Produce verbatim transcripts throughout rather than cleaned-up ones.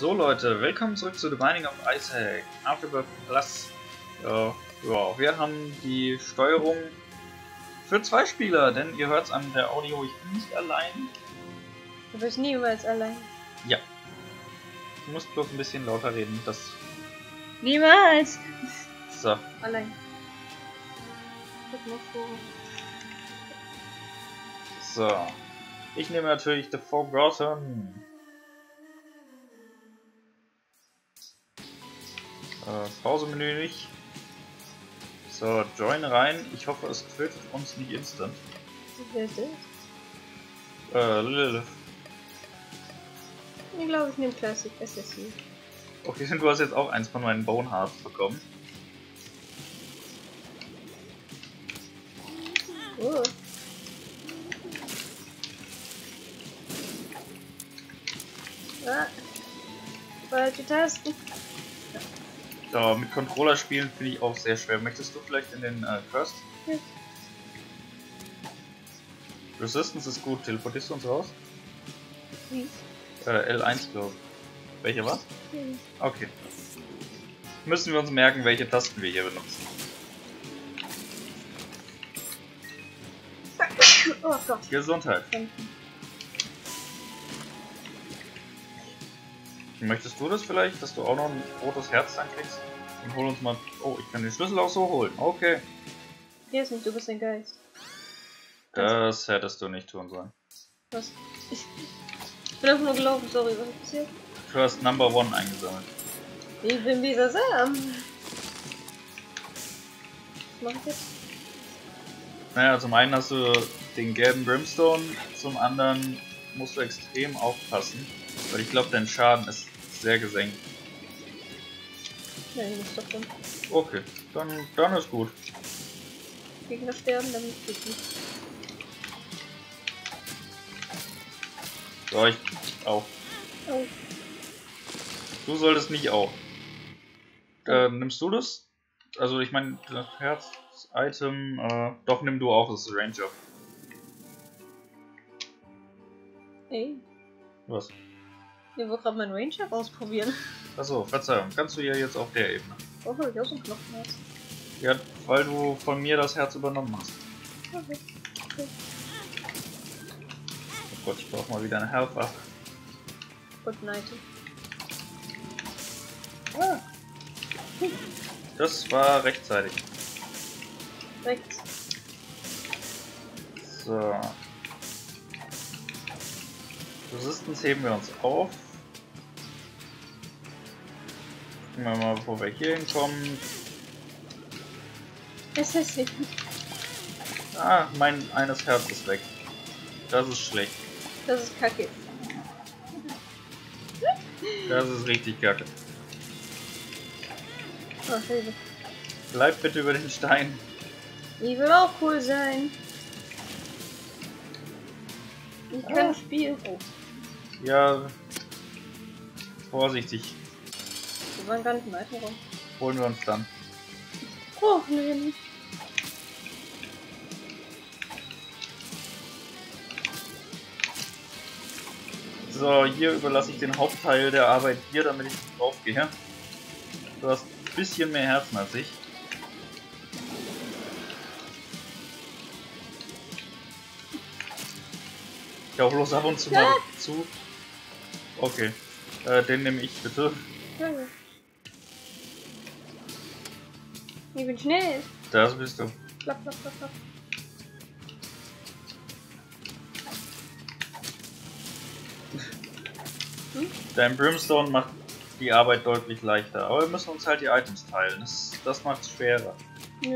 So Leute, willkommen zurück zu The Binding of Isaac Afterbirth Plus. Ja, ja, wir haben die Steuerung für zwei Spieler, denn ihr hört es an der Audio, ich bin nicht allein. Du bist niemals allein. Ja. Du musst bloß ein bisschen lauter reden, das... Niemals! So. Allein. Guck mal vor. So. Ich nehme natürlich The Forgotten. Äh, Pause-Menü nicht. So, Join rein. Ich hoffe, es tötet uns nicht instant. Wer ist das? Äh, Lilith. Ich glaube, ich nehme Classic S S C. Okay, du hast jetzt auch eins von meinen Bone Hearts bekommen. Oh. Ah. Falsche Tasten. So, mit Controller spielen finde ich auch sehr schwer. Möchtest du vielleicht in den äh, First? Ja. Resistance ist gut. Teleportierst du uns raus? Wie? Äh, L eins, glaube ich. Welche was? Hm. Okay. Müssen wir uns merken, welche Tasten wir hier benutzen. Oh Gott. Gesundheit. Danke. Möchtest du das vielleicht, dass du auch noch ein rotes Herz dann kriegst? Und hol uns mal... Oh, ich kann den Schlüssel auch so holen. Okay. Hier ist nicht, du bist ein Geist. Das hättest du nicht tun sollen. Was? Ich bin einfach nur gelaufen, sorry, was ist passiert? Du hast Number One eingesammelt. Ich bin dieser Sam. Was mach ich jetzt? Naja, zum einen hast du den gelben Brimstone, zum anderen musst du extrem aufpassen, weil ich glaube, dein Schaden ist sehr gesenkt. Nein, muss doch schon. Okay, dann, dann ist gut. Gegner sterben, dann geht's nicht. So, ich auch. Oh. Du solltest nicht auch. Äh, nimmst du das? Also ich meine, das Herz-Item, äh, doch nimm du auch das Ranger. Ey, Was? ich wollte gerade meinen Ranger ausprobieren. Achso, Verzeihung, kannst du ja jetzt auf der Ebene. Oh, hab ich auch so einen Knochenherz. Ja, weil du von mir das Herz übernommen hast. Okay. Okay. Oh Gott, ich brauch mal wieder eine Health up. Good night. Ah. Das war rechtzeitig. Rechts. So. Resistance heben wir uns auf. Gucken wir mal, wo wir hier hinkommen. S S C. Ah, mein eines Herz ist weg. Das ist schlecht. Das ist kacke. Das ist richtig kacke. Oh, Hilfe. Bleib bitte über den Stein. Ich will auch cool sein. Ich kann Ah. spielen. Oh, Ja. Vorsichtig. wir waren gar nicht im alten Raum. Holen wir uns dann. Oh, nein. So, hier überlasse ich den Hauptteil der Arbeit dir, damit ich nicht drauf gehe. Du hast ein bisschen mehr Herzen als ich. Ich hau bloß ab und zu mal zu. Okay. Äh, den nehme ich bitte. Danke. Ich bin schnell. Das bist du. Klapp, klapp, klapp, klapp. Hm? Dein Brimstone macht die Arbeit deutlich leichter, aber wir müssen uns halt die Items teilen. Das, das macht es schwerer. Nö.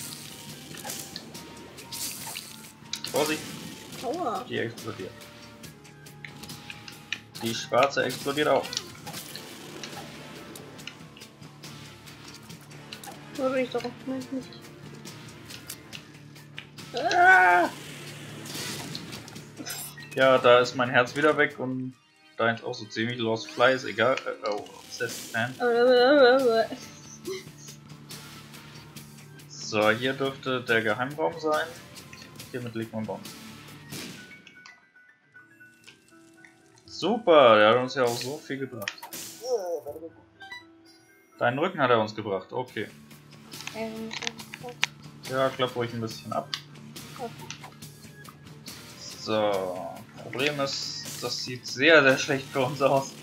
Vorsicht, Aua. die explodiert. Die schwarze explodiert auch. Wo bin ich doch? Nein, nicht. Ah! Ja, da ist mein Herz wieder weg und deins auch so ziemlich. Lost Fly ist egal. Äh, oh, Obsessed Fan. So, hier dürfte der Geheimraum sein. Hiermit liegt mein Baum. Super, der hat uns ja auch so viel gebracht. Deinen Rücken hat er uns gebracht, okay. Ähm, Ja, klapp ruhig ein bisschen ab. So, Problem ist, das sieht sehr, sehr schlecht für uns aus.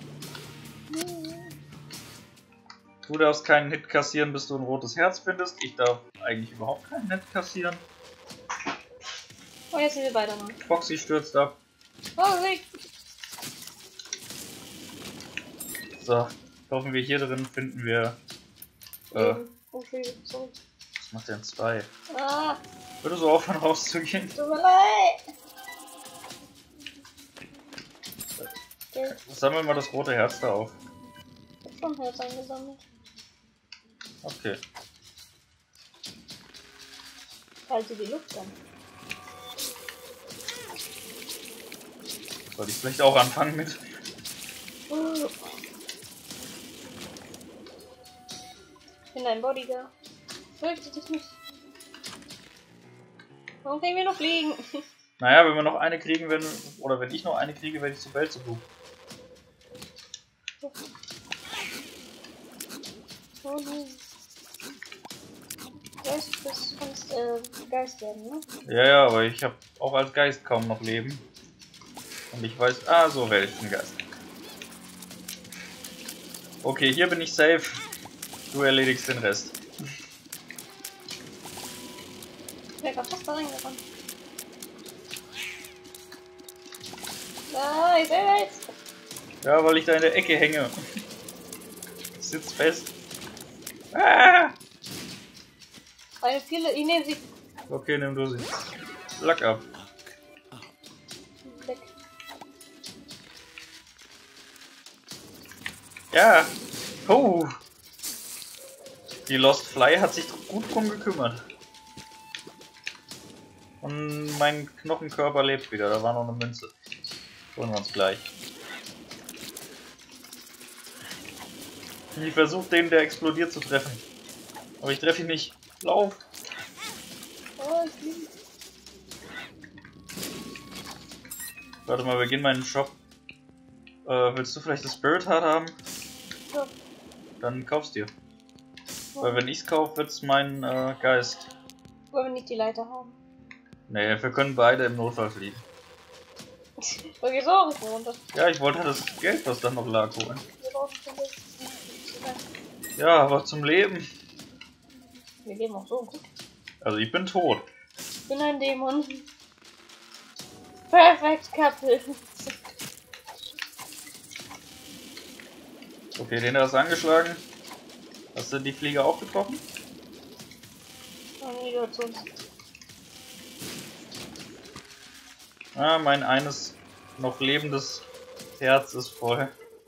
Du darfst keinen Hit kassieren, bis du ein rotes Herz findest. Ich darf eigentlich überhaupt keinen Hit kassieren. Oh, jetzt sind wir beide noch. Foxy stürzt ab. Oh, weg! So, hoffen wir hier drin finden wir... Äh, Oh, schön. So. was macht denn zwei? Ah, Würde so aufhören rauszugehen? tut mir leid! Okay, Sammeln wir das rote Herz da auf. ich hab schon Herz eingesammelt. Okay. Halte die Luft an. Soll ich vielleicht auch anfangen mit? Oh. Ich bin ein Bodyguard. Fürchte dich nicht. Warum können wir noch fliegen? Naja, wenn wir noch eine kriegen, wenn, oder wenn ich noch eine kriege, werde ich zur Welt zu Bug. Oh nein. Weißt du, du kannst äh, Geist werden, ne? Ja, ja, aber ich habe auch als Geist kaum noch Leben. Und ich weiß, ah, so werde ich ein Geist. Okay, hier bin ich safe. Du erledigst den Rest. Ich wäre gerade fast da reingerannt. Ah, ich sehe jetzt. Ja, weil ich da in der Ecke hänge. Ich sitz fest. Ah! Eine Pille, ich nehme sie Okay, nimm du sie. Lack ab. weg. Ja. Oh. Die Lost Fly hat sich gut drum gekümmert. Und mein Knochenkörper lebt wieder. Da war noch eine Münze. Holen wir uns gleich. Ich versuche den, der explodiert, zu treffen. Aber ich treffe ihn nicht. Lauf! Oh, ich liebe. Warte mal, wir gehen mal in den Shop. Äh, willst du vielleicht das Spirit Heart haben? Ja. Dann kauf's dir. Weil wenn ich's kaufe, wird's mein äh, Geist. Wollen wir nicht die Leiter haben? Nee, wir können beide im Notfall fliegen. Weil wir so auch nicht mehr runter. Ja, ich wollte das Geld, was dann noch lag, holen. Wir brauchen schon das. Ja, aber zum Leben. Wir leben auch so gut. Also ich bin tot. Ich bin ein Dämon. Perfect Couple. Okay, den hast du angeschlagen. Hast du die Fliege auch getroffen? Und wieder zu uns. Ah, mein eines noch lebendes Herz ist voll.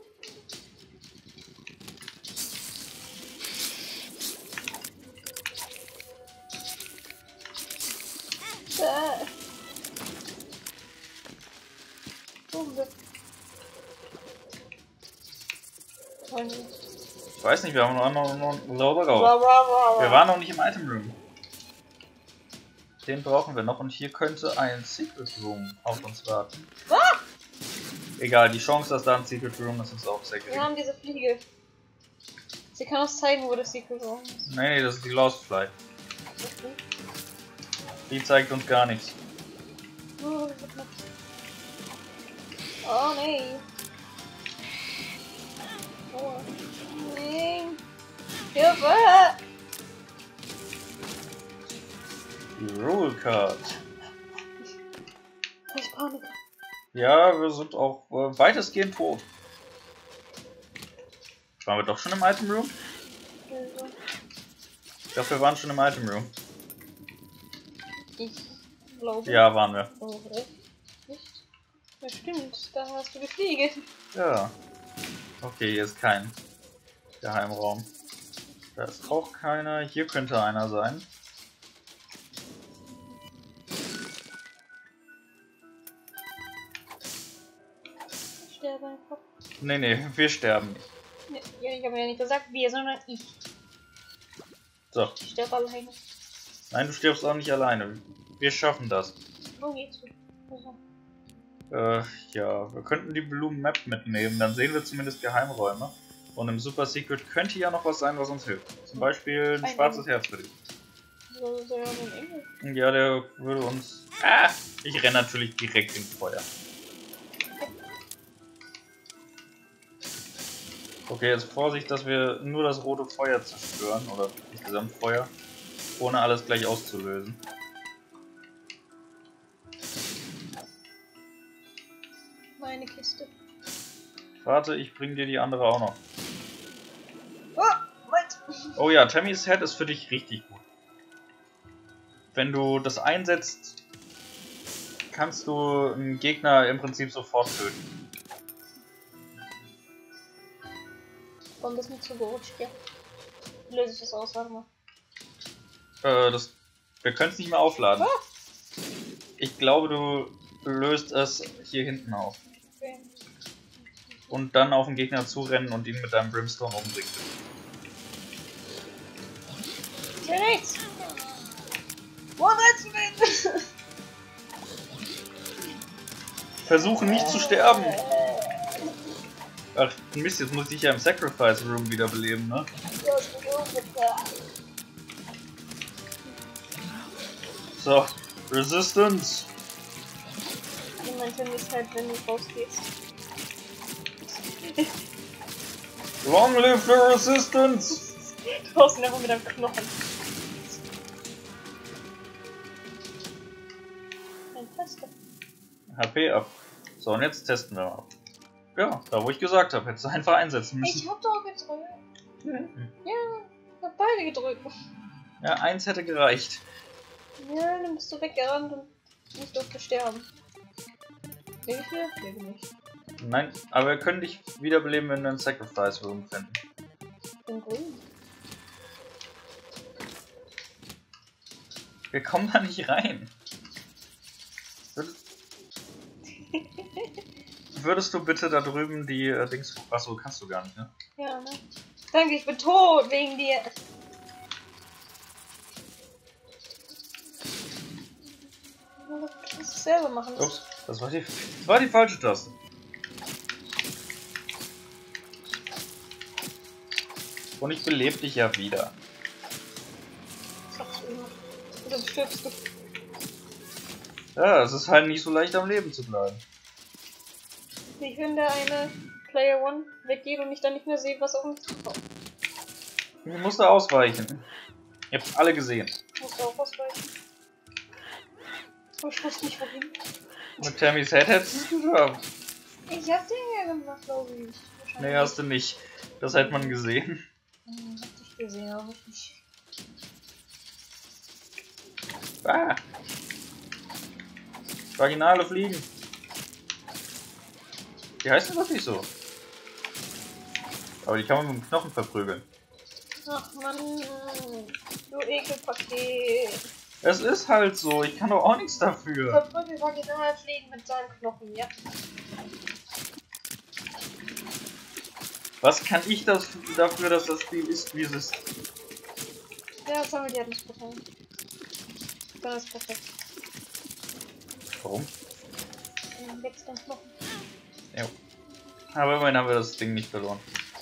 Äh. Bombe. Ich weiß nicht, wir haben noch, noch, noch, noch Ra, ra, ra, wir ra. waren noch nicht im Item Room. Den brauchen wir noch und hier könnte ein Secret Room auf uns warten. Ah! Egal, die Chance, dass da ein Secret Room ist, ist auch sehr Wir gering. haben diese Fliege. Sie kann uns zeigen, wo das Secret Room ist. Nee, nee, das ist die Lost Fly. Okay. Die zeigt uns gar nichts. Oh, oh nee. Oh. Nee. Hilfe! Die Rule Card. Ich Panik. Ja, wir sind auch äh, weitestgehend tot. Waren wir doch schon im Item Room? Also, Ich glaube, wir waren schon im Item Room. ich glaube. Ja, waren wir. Oh, echt? Nicht? Ja, stimmt. Da hast du die Fliege. Ja. Okay, hier ist kein Geheimraum. Da ist auch keiner. Hier könnte einer sein. Ich sterbe einfach. Nee, nee, wir sterben nicht. Nee, ja, ich habe ja nicht gesagt wir, sondern ich. So. Ich sterbe alleine. Nein, du stirbst auch nicht alleine. Wir schaffen das. Wo geht's du? Also. Äh, ja, wir könnten die Blue Map mitnehmen, dann sehen wir zumindest Geheimräume. Und im Super Secret könnte ja noch was sein, was uns hilft. Zum Beispiel ein, ein schwarzes Herz für dich. So, so ein Engel. Ja, der würde uns... Ah! Ich renne natürlich direkt ins Feuer. Okay, jetzt Vorsicht, dass wir nur das rote Feuer zerstören, oder insgesamt Feuer, ohne alles gleich auszulösen. Meine Kiste. Warte, ich bring dir die andere auch noch. Oh, what? Oh ja, Tammy's Head ist für dich richtig gut. Wenn du das einsetzt, kannst du einen Gegner im Prinzip sofort töten. Warum bist du nicht so gerutscht, ja? Löse ich das aus, warte mal. Äh, das, wir können es nicht mehr aufladen. Was? Ich glaube, du löst es hier hinten auf. Okay. Und dann auf den Gegner zurennen und ihn mit deinem Brimstone umbringen. Ich will nichts! Wo rennst du denn? Versuche nicht zu sterben! Ach Mist, jetzt muss ich ja im Sacrifice Room wiederbeleben, ne? So, Resistance! Niemand vermisst halt, wenn du rausgehst. Long live the Resistance! Du haust ihn einfach mit deinem Knochen. Ein Taste. H P ab. So, und jetzt testen wir mal. Ja, da wo ich gesagt habe, hättest du einfach einsetzen müssen. Ich hab doch gedrückt. Hm. Ja, ich hab beide gedrückt. Ja, eins hätte gereicht. Ja, dann bist du weggerannt und ich durfte sterben. Lebe ich hier? Lebe nicht. Nein, aber wir können dich wiederbeleben, wenn wir einen Sacrifice Room finden. Ich bin grün. Wir kommen da nicht rein. Würdest, würdest du bitte da drüben die äh, Dings... Achso, kannst du gar nicht, ne? Ja, ne? Danke, ich bin tot wegen dir. Du musst es selber machen. Ups, das war die, das war die falsche Taste. Und ich belebe dich ja wieder. Sagst du immer. Und dann stirbst du. Ja, es ist halt nicht so leicht am Leben zu bleiben. Ich will da eine Player One weggehen und ich dann nicht mehr sehe, was auf mich zukommt. Ich musste ausweichen. Ihr habt alle gesehen. Ich musste auch ausweichen. Aber ich wusste nicht wohin. Mit Tammy's Head hättest du es geschafft. Ich hab den ja gemacht, glaube ich. Nee, hast du nicht. Das hätte man gesehen. Hm, hab dich gesehen, aber nicht. Ah. Vaginale Fliegen. Die heißen wirklich so. Aber die kann man mit dem Knochen verprügeln. Ach man, du Ekelpaket. Es ist halt so, ich kann doch auch nichts dafür. Verprügel Vaginalfliegen mit seinen Knochen, ja. Was kann ich das dafür, dass das Spiel ist, wie es ist? Ja, sammel die Atmungsprotein. Dann ist perfekt. Warum? Dann wächst dein Knochen. Ja. Aber immerhin haben wir das Ding nicht verloren.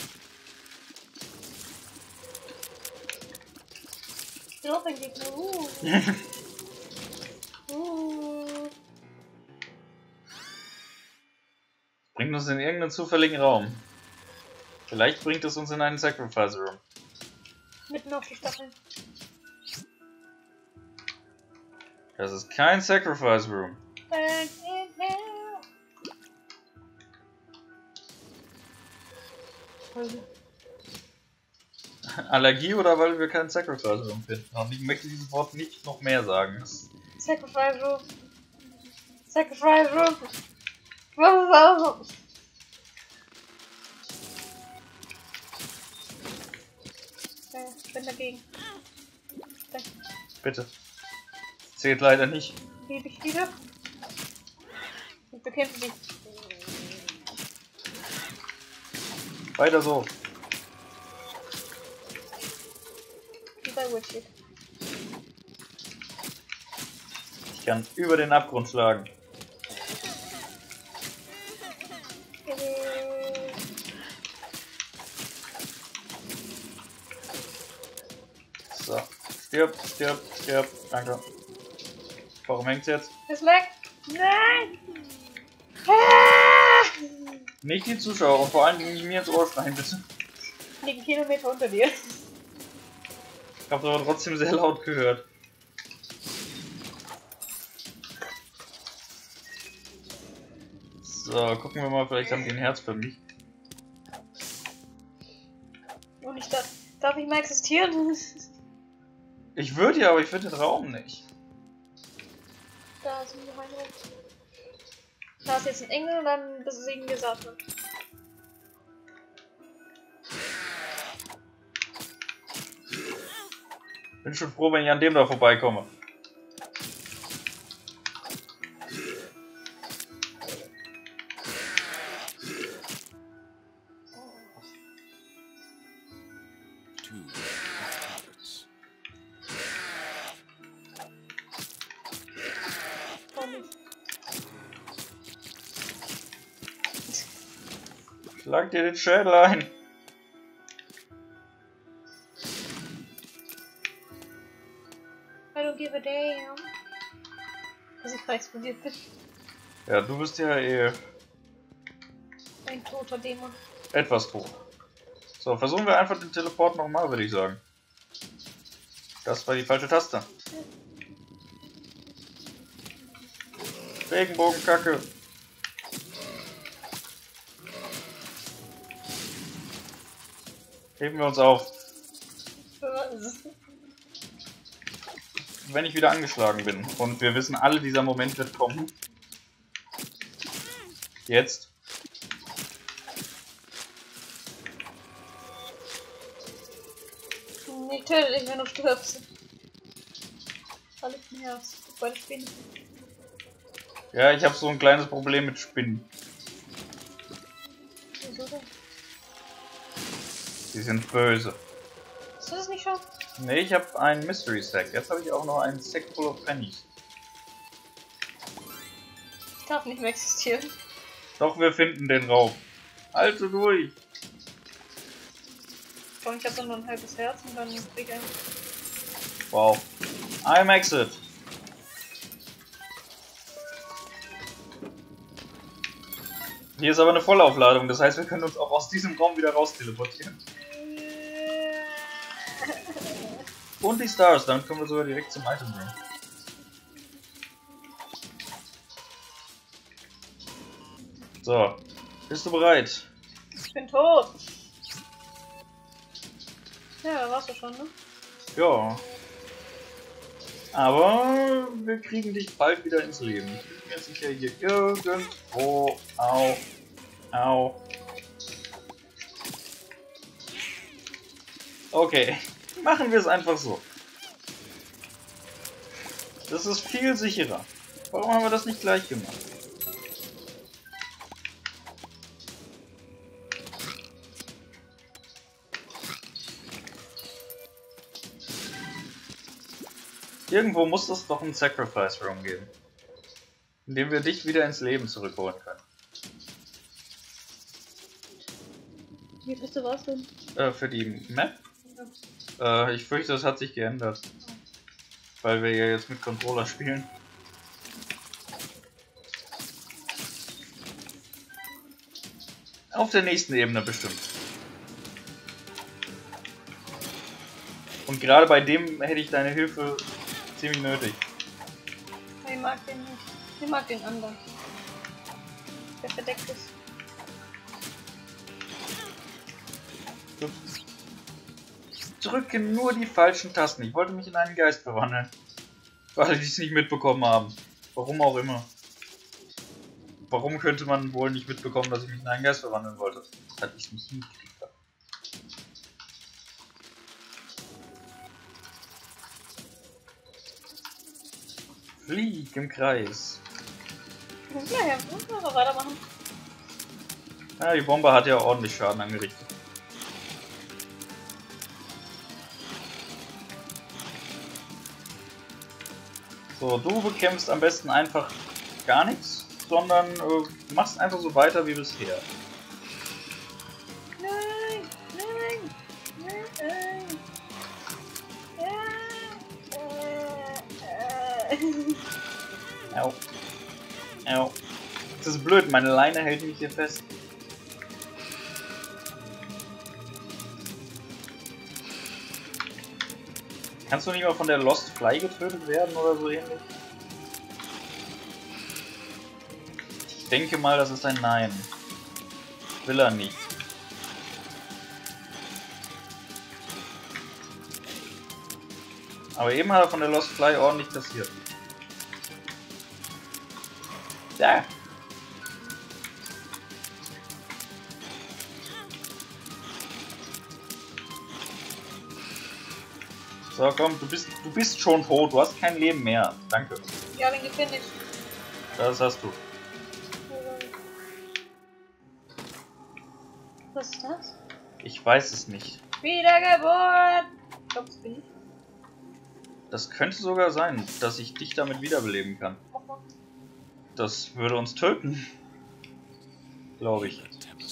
Ich bin auch ein Gegner. Uh. uh. Bringt uns in irgendeinen zufälligen Raum. Vielleicht bringt es uns in einen Sacrifice Room. Mitten auf die Stacheln. Das ist kein Sacrifice Room. Allergie oder weil wir keinen Sacrifice Room finden? Und ich möchte dieses Wort nicht noch mehr sagen. Sacrifice Room. Sacrifice Room. Warum? Ja, ich bin dagegen. Danke. Bitte. Zählt leider nicht. Liebe ich wieder. Ich bekämpfe sie. Weiter so. Wie bei Witchit. Ich kann über den Abgrund schlagen. Stirb, stirb, stirb. Danke. Warum hängt's jetzt? Es lag. Nein! Ah! Nicht die Zuschauer und vor allem nicht mir ins Ohr schreien, bitte. Liegen Kilometer unter dir. Ich hab's aber trotzdem sehr laut gehört. So, gucken wir mal, vielleicht haben die ein Herz für mich. Und ich darf, darf ich mal existieren? Ich würde ja, aber ich finde den Raum nicht. Da ist ein Geheimraum. Da ist jetzt ein Engel und dann besiegen wir Satan. Bin schon froh, wenn ich an dem da vorbeikomme. Schlag dir den Schädel ein. I don't give a damn. Dass ich gerade explodiert bin. Ja, du bist ja eh Ein toter Dämon. etwas tot. So, versuchen wir einfach den Teleport nochmal, würde ich sagen. Das war die falsche Taste. Regenbogenkacke. Heben wir uns auf. Wenn ich wieder angeschlagen bin. Und wir wissen alle, dieser Moment wird kommen. Jetzt. Ich töte dich, wenn du stirbst. Fall ich mir aus. Bei der Spinne. Ja, ich habe so ein kleines Problem mit Spinnen. Wieso denn? Die sind böse. Hast du das nicht schon? Ne, ich habe einen Mystery Sack. Jetzt habe ich auch noch einen Sack full of Pennies. Ich darf nicht mehr existieren. Doch, wir finden den Raum. Halte durch. Und ich habe dann nur ein halbes Herz und dann krieg ich ein. Wow. I'm exit. Hier ist aber eine Vollaufladung, das heißt, wir können uns auch aus diesem Raum wieder raus teleportieren. Und die Stars, damit kommen wir sogar direkt zum Item Room. So, bist du bereit? Ich bin tot. Ja, da warst du schon, ne? Ja. Aber wir kriegen dich bald wieder ins Leben. Ich bin mir sicher hier irgendwo. Au. Au. Okay. Machen wir es einfach so. Das ist viel sicherer. Warum haben wir das nicht gleich gemacht? Irgendwo muss es doch einen Sacrifice Room geben, in dem wir dich wieder ins Leben zurückholen können. Wie bist du was denn? Äh, für die Map? Ja. Äh, ich fürchte, das hat sich geändert. Weil wir ja jetzt mit Controller spielen. Auf der nächsten Ebene bestimmt. Und gerade bei dem hätte ich deine Hilfe ziemlich nötig. Ich mag den nicht. Ich mag den anderen. Der verdeckt ist. Drücke nur die falschen Tasten. Ich wollte mich in einen Geist verwandeln. Weil die es nicht mitbekommen haben. Warum auch immer. Warum könnte man wohl nicht mitbekommen, dass ich mich in einen Geist verwandeln wollte? Das hatte ich nicht hingekriegt. Flieg im Kreis. Ja, ja, muss man aber weitermachen. Ja, die Bombe hat ja ordentlich Schaden angerichtet. So, du bekämpfst am besten einfach gar nichts, sondern äh, machst einfach so weiter wie bisher. Nein, nein, nein, ja. Au. Au. Das ist blöd, meine Leine hält mich hier fest. Kannst du nicht mal von der Lost Fly getötet werden oder so ähnlich? Ich denke mal, das ist ein Nein. Will er nicht. Aber eben hat er von der Lost Fly ordentlich kassiert. Ja. So, komm, du bist, du bist schon tot, du hast kein Leben mehr. Danke. Ja, bin gefinisht. Das hast du. Was ist das? Ich weiß es nicht. Wiedergeburt! Ich glaube, das bin ich. Das könnte sogar sein, dass ich dich damit wiederbeleben kann. Das würde uns töten. Glaube ich.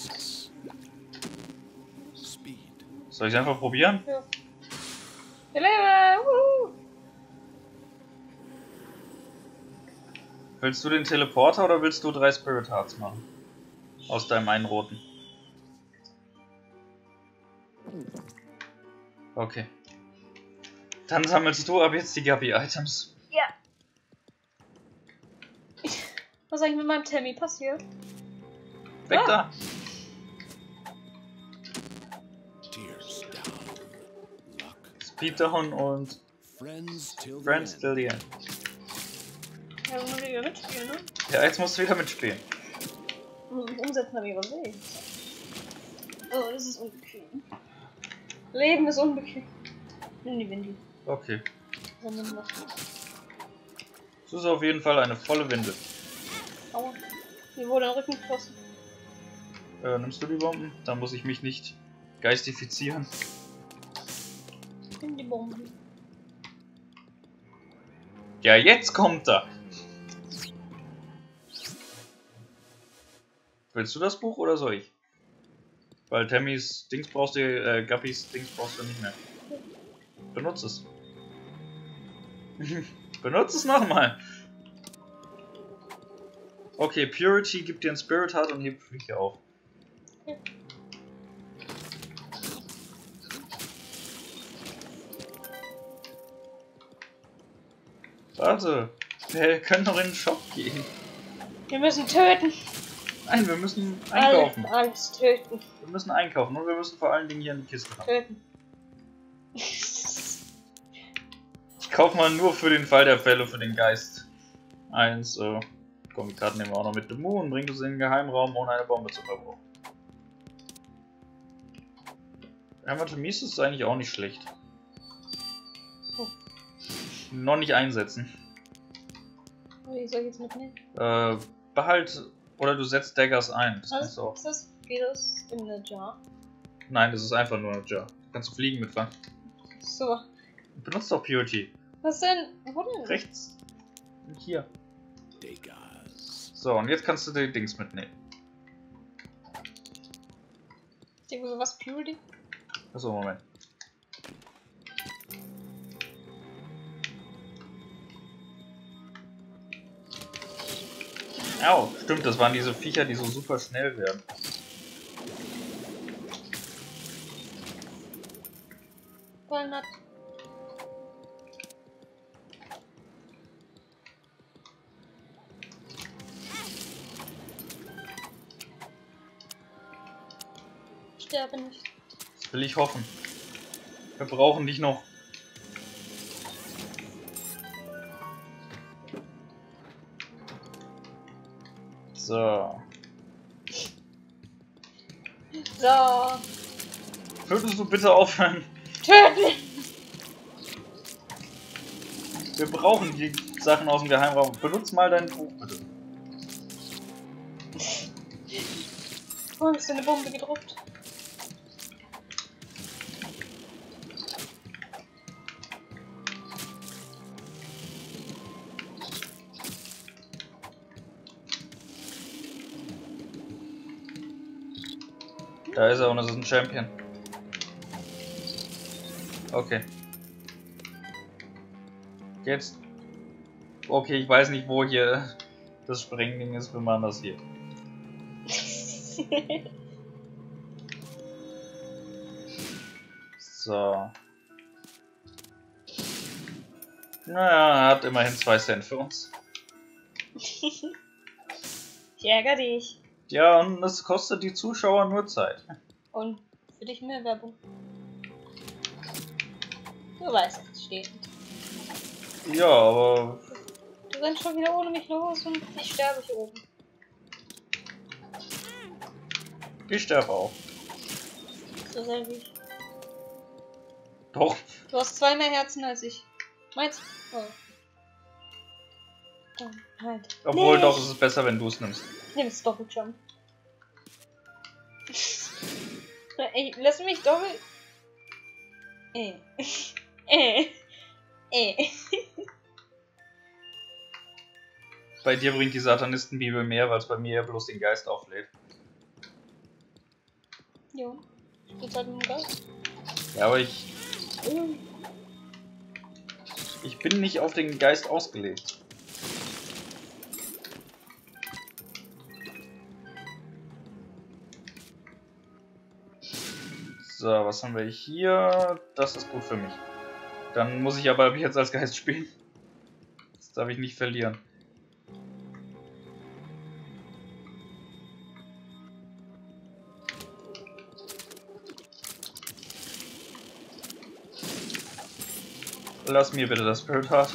Soll ich es einfach probieren? Ja. Ich lebe! Wuhu. Willst du den Teleporter oder willst du drei Spirit Hearts machen? Aus deinem einen roten. Okay. Dann sammelst du ab jetzt die Guppy-Items. Ja. Was ist eigentlich mit meinem Tammy passiert? Weg Ah. da! Speed down und Friends till the Friends end. till the end. Ja, muss ich wieder mitspielen, ne? Ja, jetzt musst du wieder mitspielen. Muss ich umsetzen, aber ich übersehe. Oh, das ist unbequem. Leben ist unbequem. Nimm die Windel. Okay. Dann nimm das. Das ist auf jeden Fall eine volle Windel. Aua. Mir wurde der Rücken geschossen. Äh, nimmst du die Bomben? Dann muss ich mich nicht geistifizieren. Nimm die Bomben. Ja, jetzt kommt er! Willst du das Buch oder soll ich? Weil Tammys Dings brauchst du, äh, Guppys Dings brauchst du nicht mehr. Benutz es. Benutz es nochmal! Okay, Purity gibt dir ein Spirit Heart und hebt Flüche auf. Ja. Warte, wir können doch in den Shop gehen. Wir müssen töten. Nein, wir müssen einkaufen. Alle, alles töten. Wir müssen einkaufen und wir müssen vor allen Dingen hier eine Kiste haben. Töten. Ich kauf mal nur für den Fall der Fälle für den Geist. Eins, äh, komm, die Karten nehmen wir auch noch mit. The Moon bringt uns in den Geheimraum, ohne eine Bombe zu verbrauchen. Hämatomies ist eigentlich auch nicht schlecht. Oh. Noch nicht einsetzen. Wie soll ich jetzt mitnehmen? Äh, behalt, oder du setzt Daggers ein. Das Was kannst du auch. ist das? Geht das in der Jar? Nein, das ist einfach nur ein Jar. Kannst du Fliegen mitfangen. So. Benutzt doch Purity. Was denn? Wo denn? Rechts. Hier. Degas. So, und jetzt kannst du die Dings mitnehmen. Irgendwo sowas Purity? Achso, Moment. Au, stimmt, das waren diese Viecher, die so super schnell werden. Walnut. Sterbe nicht. Das will ich hoffen. Wir brauchen dich noch. So. So. Würdest du bitte aufhören? Töten! Wir brauchen die Sachen aus dem Geheimraum. Benutz mal dein Buch, bitte. Warum ist denn eine Bombe gedruckt? Da ist er und das ist ein Champion. Okay. Jetzt. Okay, ich weiß nicht, wo hier das Sprengding ist. Wir machen das hier. So. Naja, er hat immerhin zwei Cent für uns. Ich ärgere dich. Ja, und es kostet die Zuschauer nur Zeit. Und für dich mehr Werbung. Du weißt, es steht. Ja, aber Du rennst schon wieder ohne mich los und ich sterbe hier oben. ich sterbe auch. So sehr wie ich. Doch. Du hast zwei mehr Herzen als ich. Meinst du? Oh. Oh, halt. Obwohl, Nee. doch, es ist besser, wenn du es nimmst. Nimm es Doppeljump. Ey, lass mich doppelt. Äh. Äh. Äh. Bei dir bringt die Satanistenbibel mehr, weil es bei mir ja bloß den Geist auflädt. Jo. Ich bin halt mit dem Geist. Ja, aber ich. Ich bin nicht auf den Geist ausgelegt. So, was haben wir hier? Das ist gut für mich. Dann muss ich aber ab jetzt als Geist spielen. Das darf ich nicht verlieren. Lass mir bitte das Spirit Heart.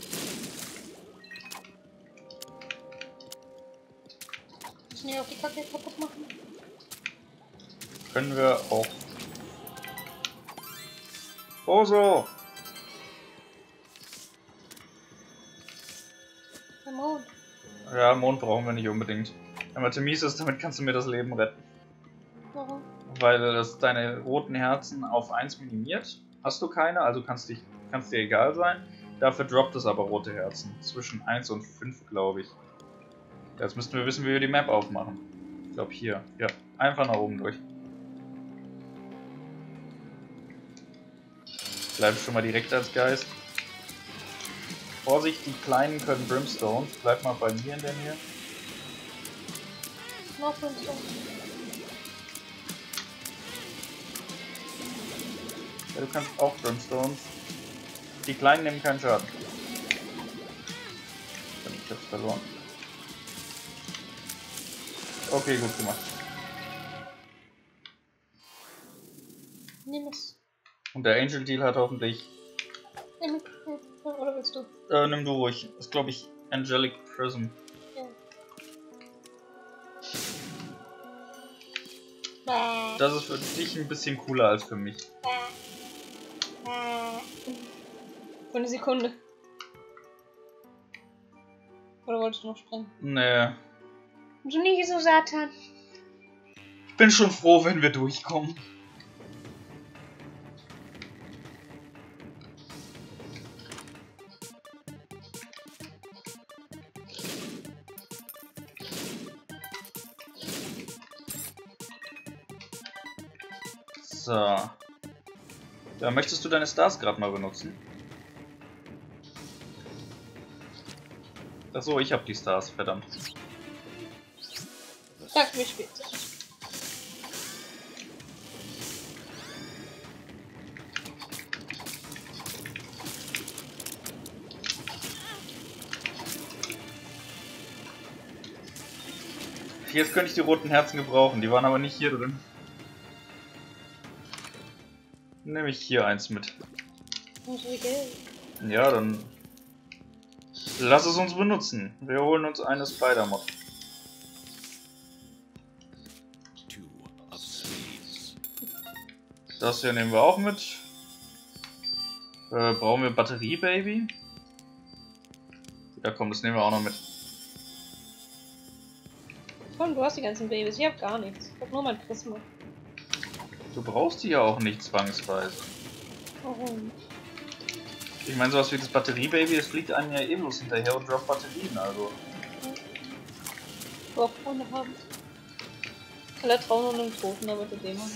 Müssen wir auch die Kacke kaputt machen? Können wir auch. Oh so! Der Mond. Ja, Mond brauchen wir nicht unbedingt. Wenn Artemis ist, damit kannst du mir das Leben retten. Warum? Weil das deine roten Herzen auf eins minimiert. Hast du keine, also kannst dich, kannst dir egal sein. Dafür droppt es aber rote Herzen. Zwischen eins und fünf, glaube ich. Jetzt müssten wir wissen, wie wir die Map aufmachen. Ich glaube hier. Ja, einfach nach oben durch. Bleib schon mal direkt als Geist. Vorsicht, die Kleinen können Brimstones. Bleib mal bei mir in der Nähe. Noch fünf Stunden. Ja, du kannst auch Brimstones. Die Kleinen nehmen keinen Schaden. Ich hab's verloren. Okay, gut gemacht. Nimm es. Und der Angel Deal hat hoffentlich... Nimm es. Oder willst du? Äh, nimm du ruhig. Das ist, glaube ich, Angelic Prism. Ja. Bäh. Das ist für dich ein bisschen cooler als für mich. Bäh. Bäh. Für eine Sekunde. Oder wolltest du noch springen? Nee. Du nicht so Satan. Ich bin schon froh, wenn wir durchkommen. So. Ja, möchtest du deine Stars gerade mal benutzen? Achso, ich hab die Stars, verdammt. Sag mir später. Jetzt könnte ich die roten Herzen gebrauchen, die waren aber nicht hier drin. Nehme ich hier eins mit. Ja, dann lass es uns benutzen. Wir holen uns eine Spider-Mod. Das hier nehmen wir auch mit. Äh, brauchen wir Batterie, Baby? Ja komm, das nehmen wir auch noch mit. Komm, du hast die ganzen Babys. Ich hab gar nichts. Ich hab nur mein Prisma. Du brauchst die ja auch nicht zwangsweise. Warum? Ich meine, sowas wie das Batterie-Baby, das fliegt einem ja eh bloß hinterher und droppt Batterien, also. Du auch Freunde haben. Alle trauen und einem Toten, aber der Dämon.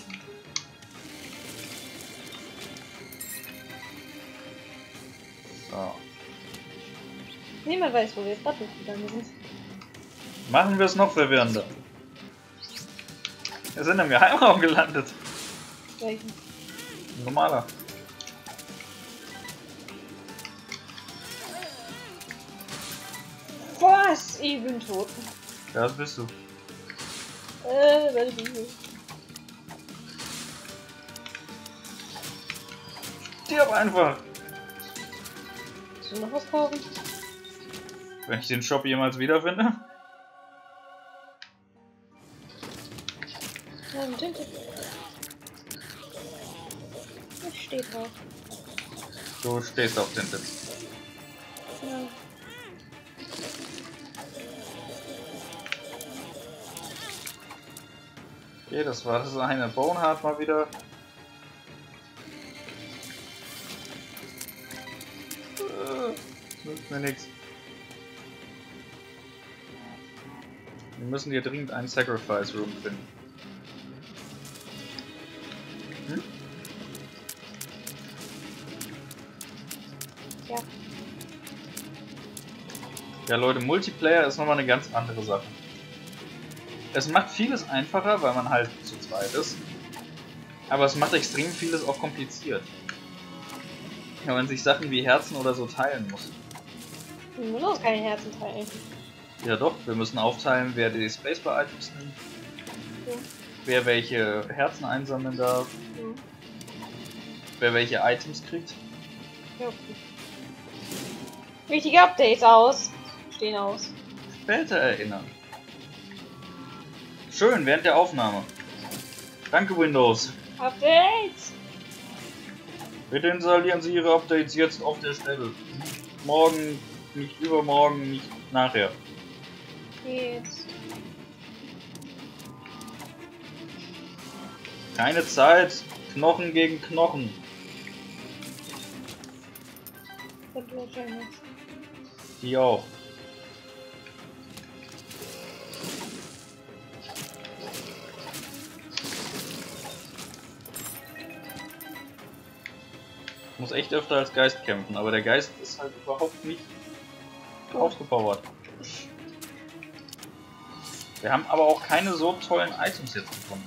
So. Niemand weiß, wo wir jetzt gerade gegangen sind. Machen wir es noch verwirrender. Wir sind im Geheimraum gelandet. Welchen? Ein normaler. Was? Ich bin tot. Ja, das bist du. Äh, warte mal. Stirb einfach! Willst du noch was kaufen? Wenn ich den Shop jemals wiederfinde. Ja, eine Tinte. Ich stehe drauf. Du stehst auf den Tipp. Ja. Okay, das war das eine. Boneheart mal wieder. Äh, nützt mir nichts. Wir müssen hier dringend einen Sacrifice Room finden. Hm? Ja. Ja Leute, Multiplayer ist nochmal eine ganz andere Sache. Es macht vieles einfacher, weil man halt zu zweit ist. Aber es macht extrem vieles auch kompliziert. Wenn man sich Sachen wie Herzen oder so teilen muss. Du musst auch keine Herzen teilen. Ja doch, wir müssen aufteilen, wer die Spacebar-Items nimmt. Ja. Wer welche Herzen einsammeln darf. Ja. Wer welche Items kriegt. Ja, okay. Wichtige Updates aus. Stehen aus. Später erinnern. Schön, während der Aufnahme. Danke Windows. Updates! Bitte installieren Sie Ihre Updates jetzt auf der Stelle. Morgen, nicht übermorgen, nicht nachher. Jetzt. Keine Zeit. Knochen gegen Knochen. Das bleibt schon nichts. Die auch. Ich muss echt öfter als Geist kämpfen, aber der Geist ist halt überhaupt nicht aufgepowert. Wir haben aber auch keine so tollen Items jetzt gefunden.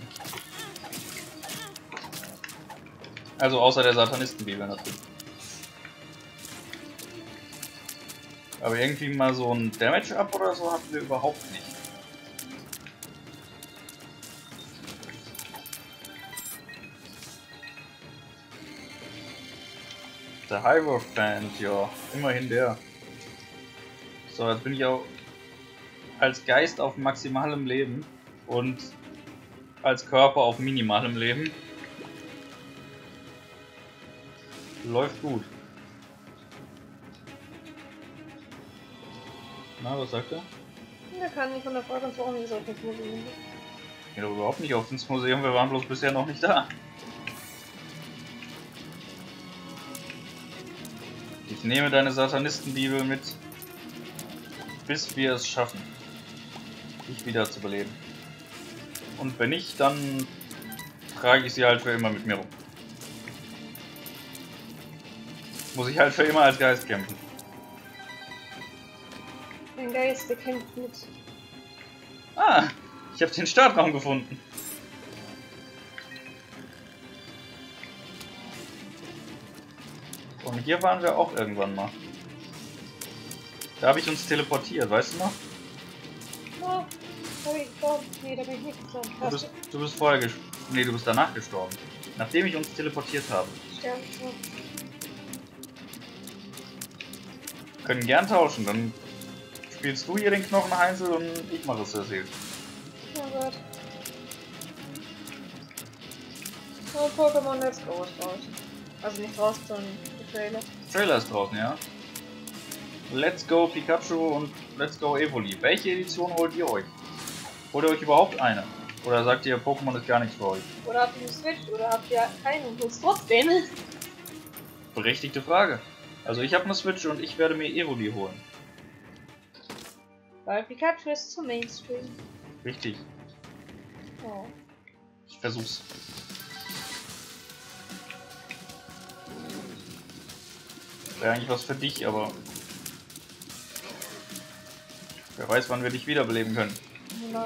Also außer der Satanistenbibel natürlich. Aber irgendwie mal so ein Damage-Up oder so hatten wir überhaupt nicht. Der Hyrule-Band, ja, immerhin der. So, jetzt bin ich auch als Geist auf maximalem Leben und als Körper auf minimalem Leben. Läuft gut. Na, was sagt er? Der kann nicht von der Frage und warum nicht so ins Museum gehen. Ja, doch überhaupt nicht auf ins Museum, wir waren bloß bisher noch nicht da. Ich nehme deine Satanistenbibel mit, bis wir es schaffen, dich wieder zu beleben. Und wenn nicht, dann trage ich sie halt für immer mit mir rum. Muss ich halt für immer als Geist kämpfen. Ein Geist, der kämpft mit. Ah, ich habe den Startraum gefunden. Und hier waren wir auch irgendwann mal. Da habe ich uns teleportiert, weißt du noch? Oh, hab ich gestorben. Nee, da bin ich nicht gestorben. Du bist, du bist vorher gestorben. Nee, du bist danach gestorben. Nachdem ich uns teleportiert habe. Sterben schon. Können gern tauschen, dann spielst du hier den Knochenheinsel und ich mache es das hier. Oh Gott. Oh, Pokémon Let's Go ist raus. Also nicht raus, sondern der Trailer. Trailer ist draußen, ja. Let's Go Pikachu und Let's Go Evoli. Welche Edition holt ihr euch? Holt ihr euch überhaupt eine? Oder sagt ihr, Pokémon ist gar nichts für euch? Oder habt ihr eine Switch oder habt ihr keine und holt's trotzdem? Berechtigte Frage. Also ich habe eine Switch und ich werde mir Evoli holen. Weil Pikachu ist zum Mainstream. Richtig. Oh. Ich versuch's. Wäre eigentlich was für dich, aber Wer weiß, wann wir dich wiederbeleben können. Nein.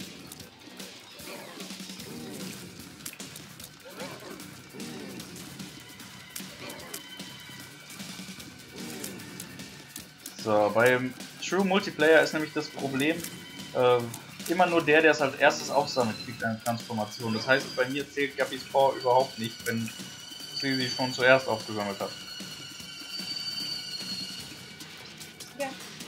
So, beim True Multiplayer ist nämlich das Problem, äh, immer nur der, der es als erstes aufsammelt, kriegt eine Transformation. Das heißt, bei mir zählt Gappis Power überhaupt nicht, wenn sie sie schon zuerst aufgesammelt hat. Ja.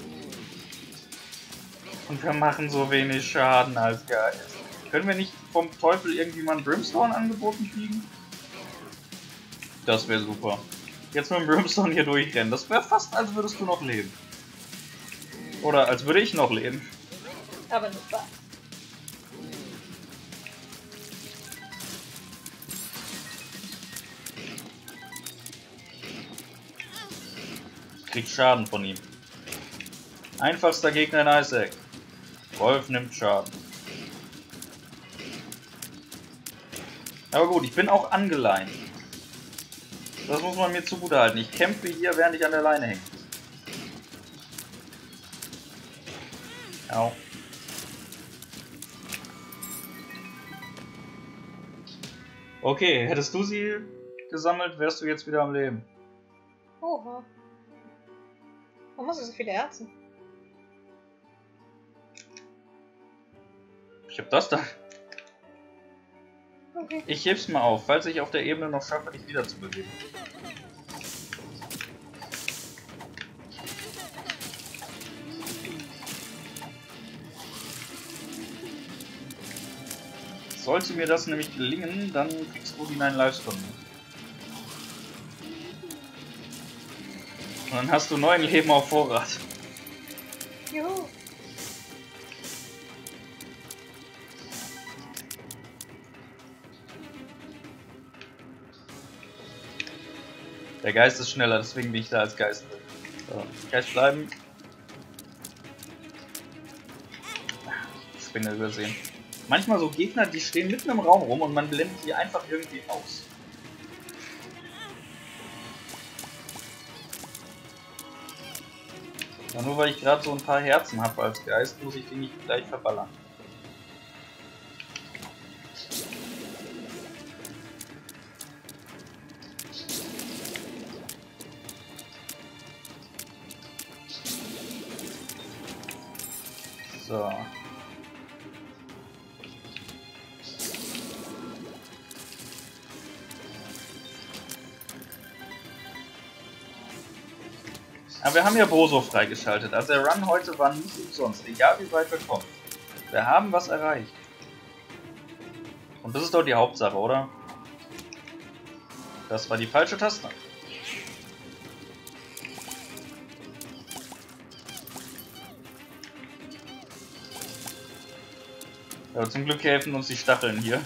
Und wir machen so wenig Schaden als Geist. Können wir nicht vom Teufel irgendwie mal ein Brimstone angeboten kriegen? Das wäre super. Jetzt mit dem Brimstone hier durchrennen. Das wäre fast, als würdest du noch leben. Oder als würde ich noch leben. Aber nicht wahr. Kriegt Schaden von ihm. Einfachster Gegner in Isaac. Wolf nimmt Schaden. Aber gut, ich bin auch angeleint. Das muss man mir zugutehalten. Ich kämpfe hier, während ich an der Leine hänge. Au. Okay, hättest du sie gesammelt, wärst du jetzt wieder am Leben. Oha. Warum hast du so viele Herzen? Ich hab das da. Okay. Ich heb's mal auf, falls ich auf der Ebene noch schaffe, dich wieder zu bewegen. Sollte mir das nämlich gelingen, dann kriegst du die neuen Live-Stunden. Und dann hast du neun Leben auf Vorrat. Juhu. Der Geist ist schneller, deswegen bin ich da als Geist. So, Geist bleiben. Spinne übersehen. Manchmal so Gegner, die stehen mitten im Raum rum und man blendet die einfach irgendwie aus. Ja, nur weil ich gerade so ein paar Herzen habe als Geist, muss ich die nicht gleich verballern. So. Aber wir haben ja Boso freigeschaltet, also der Run heute war nicht umsonst, egal wie weit wir kommen. Wir haben was erreicht. Und das ist doch die Hauptsache, oder? Das war die falsche Taste. Aber zum Glück helfen uns die Stacheln hier.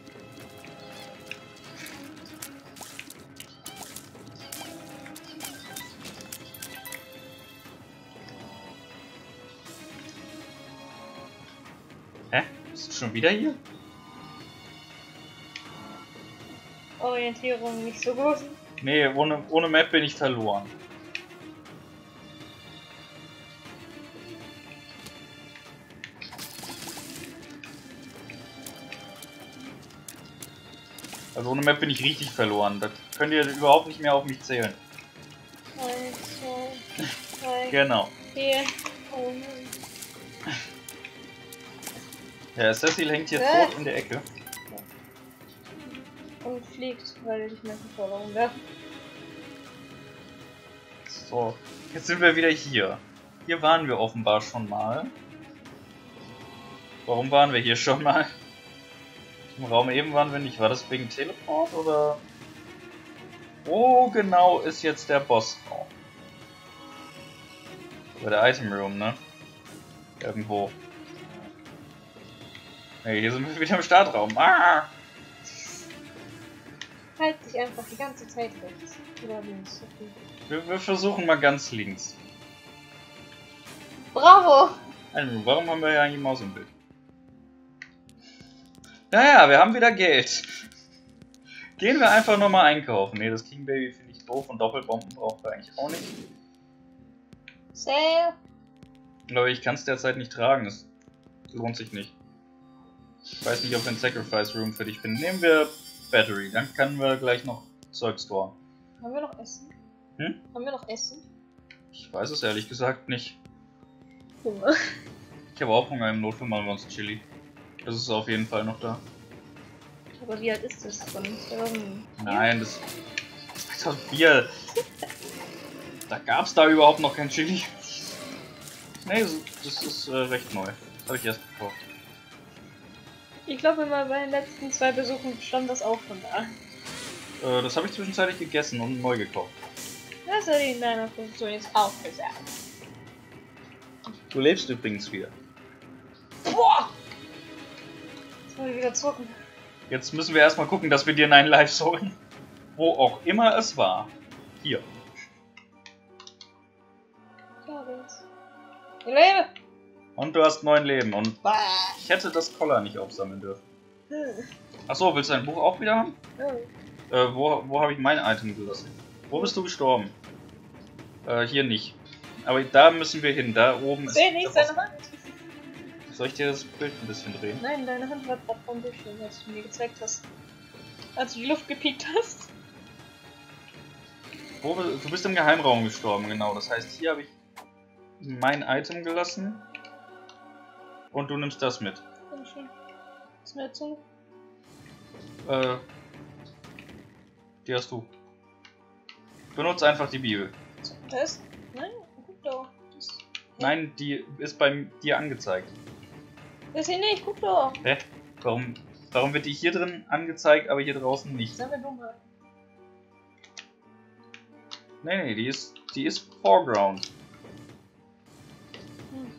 Hä? Bist du schon wieder hier? Orientierung nicht so gut. Nee, ohne, ohne Map bin ich verloren. Also ohne Map bin ich richtig verloren. Da könnt ihr überhaupt nicht mehr auf mich zählen. Eins, zwei, drei, Genau. vier. Oh nein. Ja, Cecil hängt hier Äh. tot in der Ecke. Und fliegt, weil ich meine Forderung werfe. So, jetzt sind wir wieder hier. Hier waren wir offenbar schon mal. Warum waren wir hier schon mal? Im Raum eben waren wir nicht. War das wegen Teleport oder? Wo genau ist jetzt der Bossraum? Oder der Item Room, ne? Irgendwo. Hey, hier sind wir wieder im Startraum. Ah! Halt dich einfach die ganze Zeit rechts. Oder links. Okay. Wir, wir versuchen mal ganz links. Bravo! Also, warum haben wir ja eigentlich Maus im Bild? Naja, wir haben wieder Geld. Gehen wir einfach nochmal einkaufen. Ne, das King Baby finde ich doof und Doppelbomben brauchen wir eigentlich auch nicht. Sale! Aber ich kann es derzeit nicht tragen, es lohnt sich nicht. Ich weiß nicht, ob wir ein Sacrifice Room für dich finden. Nehmen wir Battery, dann können wir gleich noch Zeug storen. Haben wir noch Essen? Hm? Haben wir noch Essen? Ich weiß es ehrlich gesagt nicht. Hunger. Ich habe auch Hunger, im Notfall machen wir uns Chili. Das ist auf jeden Fall noch da. Aber wie alt ist das? Von ähm, Nein, das ist doch Bier. Da gab es da überhaupt noch kein Chili. Nee, das ist äh, recht neu. Das habe ich erst gekauft. Ich glaube immer bei den letzten zwei Besuchen stammt das auch von da. Äh, das habe ich zwischenzeitlich gegessen und neu gekauft. Das hätte ich in deiner Position jetzt auch gesagt. Du lebst übrigens wieder. Boah! Jetzt wollte ich wieder zucken. Jetzt müssen wir erstmal gucken, dass wir dir einen Live holen. Wo auch immer es war. Hier. Ja, jetzt. Ich lebe! Und du hast neun Leben und ich hätte das Collar nicht aufsammeln dürfen. Achso, willst du dein Buch auch wieder haben? Ja. Äh, wo wo habe ich mein Item gelassen? Wo bist du gestorben? Äh, hier nicht. Aber da müssen wir hin, da oben ist... Seh nicht der seine Boss. Hand! Soll ich dir das Bild ein bisschen drehen? Nein, deine Hand war gerade vom Bildschirm, als du mir gezeigt hast. Als du die Luft gepiekt hast. Wo, du bist im Geheimraum gestorben, genau. Das heißt, hier habe ich mein Item gelassen. Und du nimmst das mit. Dankeschön. Was ist mir dazu? Äh, die hast du. Benutze einfach die Bibel. Das? Nein? Guck doch. Das, Nein, die ist bei dir angezeigt. das hier nicht, guck doch. Hä? Warum, warum wird die hier drin angezeigt, aber hier draußen nicht? Sei mir dumm. Nee, nee, die ist, die ist Foreground. Hm.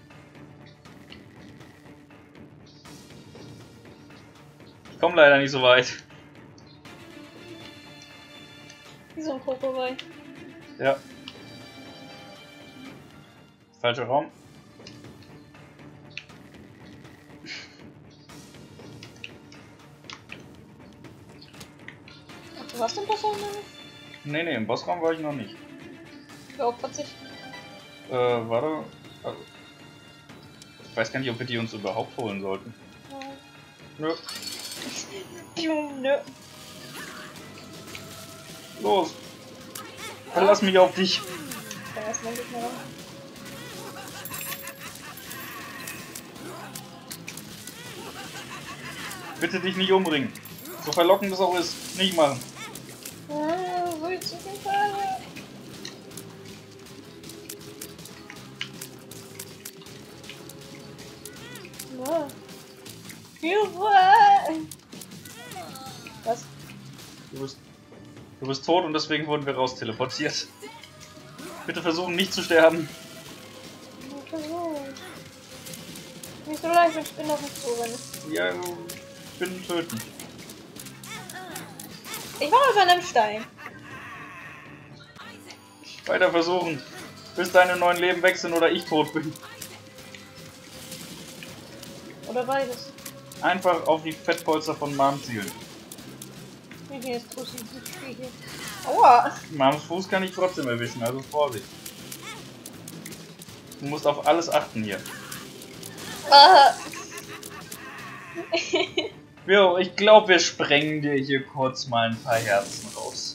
Ich komme leider nicht so weit. Wie so ein Kokowai. Ja. Falscher Raum. Ach, du hast den Boss auch noch nicht? Nee, nee, im Bossraum war ich noch nicht. Ja, auch verzichten. Äh, warte. Also, ich weiß gar nicht, ob wir die uns überhaupt holen sollten. Ja. Nö. Nö. Los. Verlass mich auf dich. Da ist mein Gegner. Bitte dich nicht umbringen. So verlockend das auch ist. Nicht machen. Ah, wo ich zu viel fahre. Ja. Hilfe! Was? Du bist, du bist tot und deswegen wurden wir raus teleportiert. Bitte versuchen nicht zu sterben. Nicht so leicht, ich bin noch nicht so, wenn ich... Ja, ich bin töten. Ich war über einem Stein. Weiter versuchen. Bis deine neuen Leben weg sind oder ich tot bin. Oder beides. Einfach auf die Fettpolster von Mom zielen. Ich bin jetzt Tussi, ich spiele hier. Aua! Moms Fuß kann ich trotzdem erwischen, also Vorsicht. Du musst auf alles achten hier. Ah. Jo, ich glaube, wir sprengen dir hier kurz mal ein paar Herzen raus.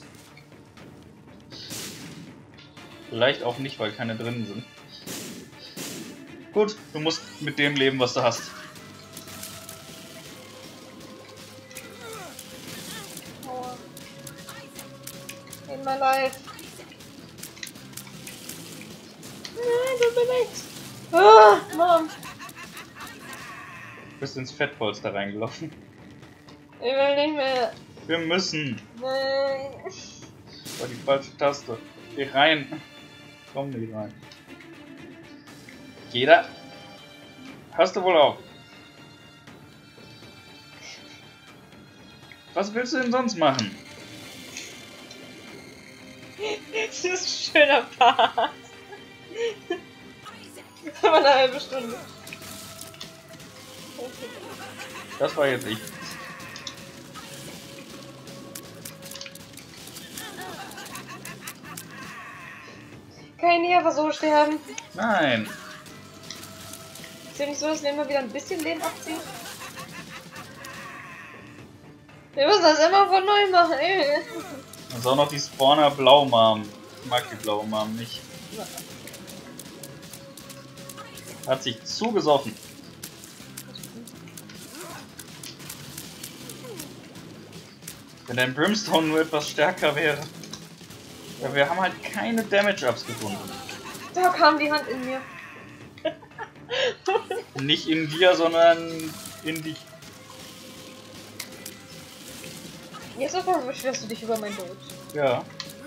Vielleicht auch nicht, weil keine drin sind. Gut, du musst mit dem leben, was du hast. Aua. In my life. Nein, du bin nichts. Ah, Mom. Du bist ins Fettpolster reingelaufen. Ich will nicht mehr. Wir müssen. Nein. Das war die falsche Taste. Geh rein. Komm nicht rein. Geh da. Hast du wohl auch. Was willst du denn sonst machen? Das ist ein schöner Part. Aber eine halbe Stunde. Das war jetzt ich. Kann ich nicht einfach so sterben? Nein. Ist ja nicht so, dass wir immer wieder ein bisschen Leben abziehen? Wir müssen das immer von neu machen, ey. Und so auch noch die Spawner Blaumarm. Ich mag die Blaumarm nicht. Hat sich zugesoffen. Wenn dein Brimstone nur etwas stärker wäre. Ja, wir haben halt keine Damage-Ups gefunden. Da kam die Hand in mir. Nicht in dir, sondern in dich. Jetzt auf einmal beschwerst du dich über mein Tod. Ja.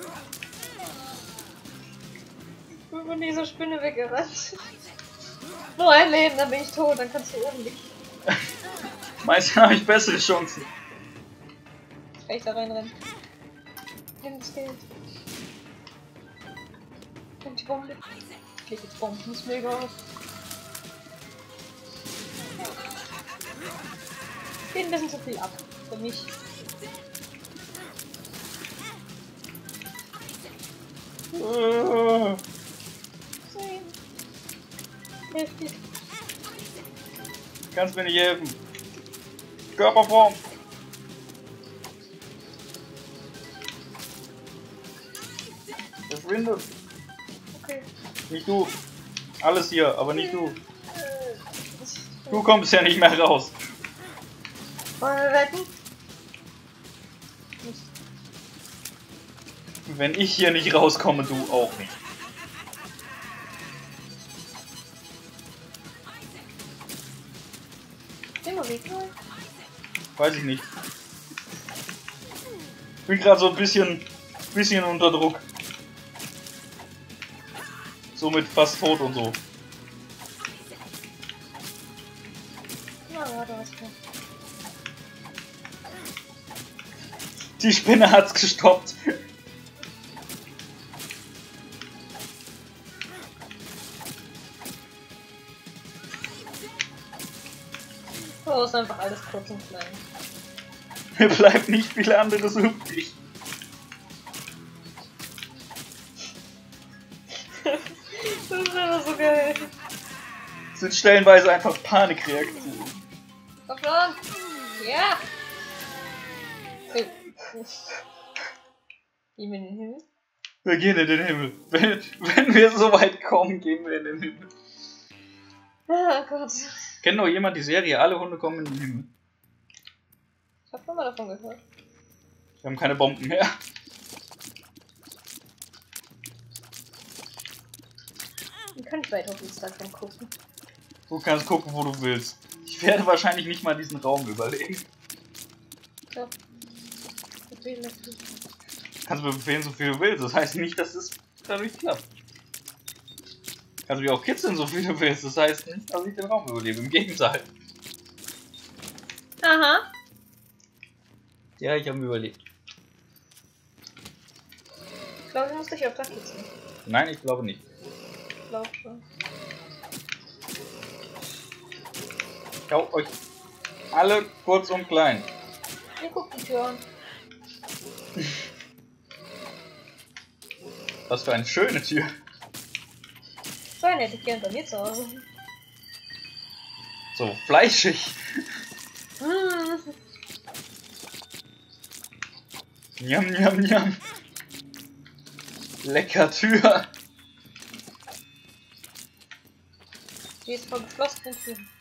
Ich bin von dieser Spinne weggerannt. Nur ein Leben, dann bin ich tot, dann kannst du oben liegen. Meistens habe ich bessere Chancen. Kann ich da reinrennen? Nimm das Geld. Nimm die Bombe. Ich leg jetzt Bomben, ist mega auf. Geht ein bisschen zu viel ab. Für mich. Uh, Hilf dir. kannst mir nicht helfen. Körperform. Verschwinde. Okay. Nicht du. Alles hier, aber nicht du. Äh, Du kommst ja nicht mehr raus. Wollen wir wetten? Nicht. Wenn ich hier nicht rauskomme, du auch nicht. Immer weg. Weiß ich nicht. Ich bin gerade so ein bisschen, bisschen unter Druck. Somit fast tot und so. Ja, ja, du hast recht. Die Spinne hat's gestoppt. Oh, ist einfach alles kurz und klein. Mir bleibt nicht viel anderes übrig. Das ist einfach so geil. Das sind stellenweise einfach Panikreaktionen. Komm schon! Ja! Okay. Gehen wir in den Himmel? Wir gehen in den Himmel. Wenn, wenn wir so weit kommen, gehen wir in den Himmel. Oh Gott. Kennt noch jemand die Serie Alle Hunde kommen in den Himmel? Ich hab schon mal davon gehört. Wir haben keine Bomben mehr. Dann kann ich weiter auf Instagram gucken. Du kannst gucken, wo du willst. Ich werde wahrscheinlich nicht mal diesen Raum überlegen. Ja. Befehl dazu. Kannst mir befehlen, so viel du willst. Das heißt nicht, dass es dadurch klappt. Kannst mich auch kitzeln, so viel du willst. Das heißt nicht, dass ich den Raum überlebe. Im Gegenteil. Aha. Ja, ich habe überlebt. Ich glaube, ich muss dich auf der kitzeln. Nein, ich glaube nicht. Ich glaube schon. Schaut euch alle kurz und klein. Ihr guckt die Tür an. Was für eine schöne Tür. So eine hätte ich gern bei mir zu Hause. So fleischig. Hm. Njam, njam, njam. Lecker Tür. Die ist vor geschlossenen Türen.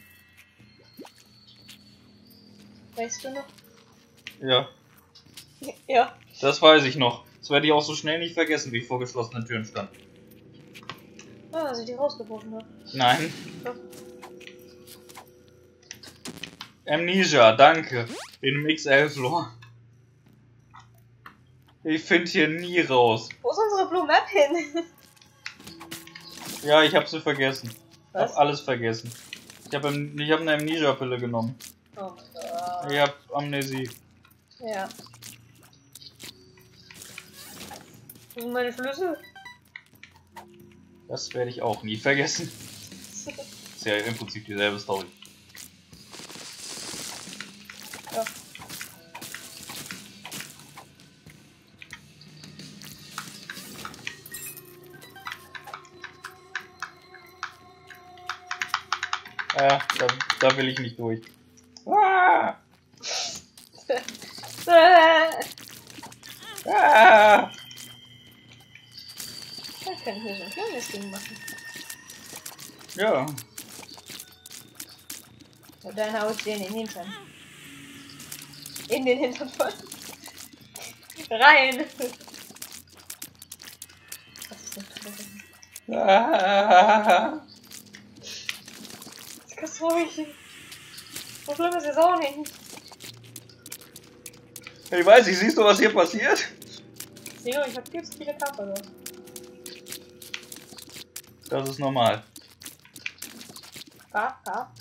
Weißt du noch? Ja, Ja. das weiß ich noch. Das werde ich auch so schnell nicht vergessen, wie ich vor geschlossenen Türen stand. Ah, als ich die rausgeworfen habe. Nein. Doch. Amnesia, danke. In dem X elf-Lore. Ich finde hier nie raus. Wo ist unsere Blue Map hin? Ja, ich habe sie vergessen. Ich Was? habe alles vergessen. Ich habe ich hab eine Amnesia-Pille genommen. Oh mein Gott. Ich habe Amnesie. Ja. Wo sind meine Schlüssel? Das werde ich auch nie vergessen. Ist ja im Prinzip dieselbe Story. Ja. Ja, da, da will ich nicht durch. Ah! Ah! Da können wir so ein kleines Ding machen. Ja. Und dann hau ich dir in den Hintern. In den Hintern voll. Rein! Was ist denn Ah! das? Ganz ruhig. So schlimm ist es auch nicht. Ich weiß nicht, siehst du, was hier passiert? Seo, ich hab viel zu viele Körper dort. Das ist normal. Da, da.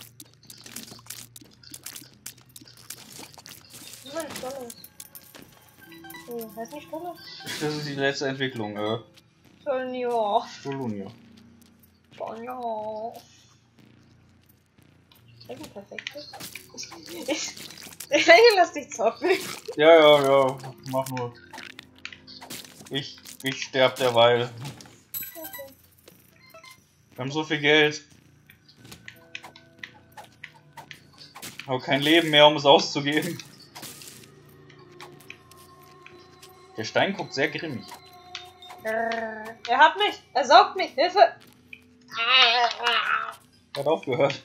Nein, Stolle. Oh, heißt nicht Stolle? Das ist die letzte Entwicklung, äh. Tonio. Stolunio. Tonio. Eigentlich perfekt. Ich, ich, ich lass dich zocken. Ja, ja, ja, mach nur. Ich, ich sterb derweil. Okay. Wir haben so viel Geld. Aber kein Leben mehr, um es auszugeben. Der Stein guckt sehr grimmig. Er hat mich! Er saugt mich! Hilfe! Er hat aufgehört.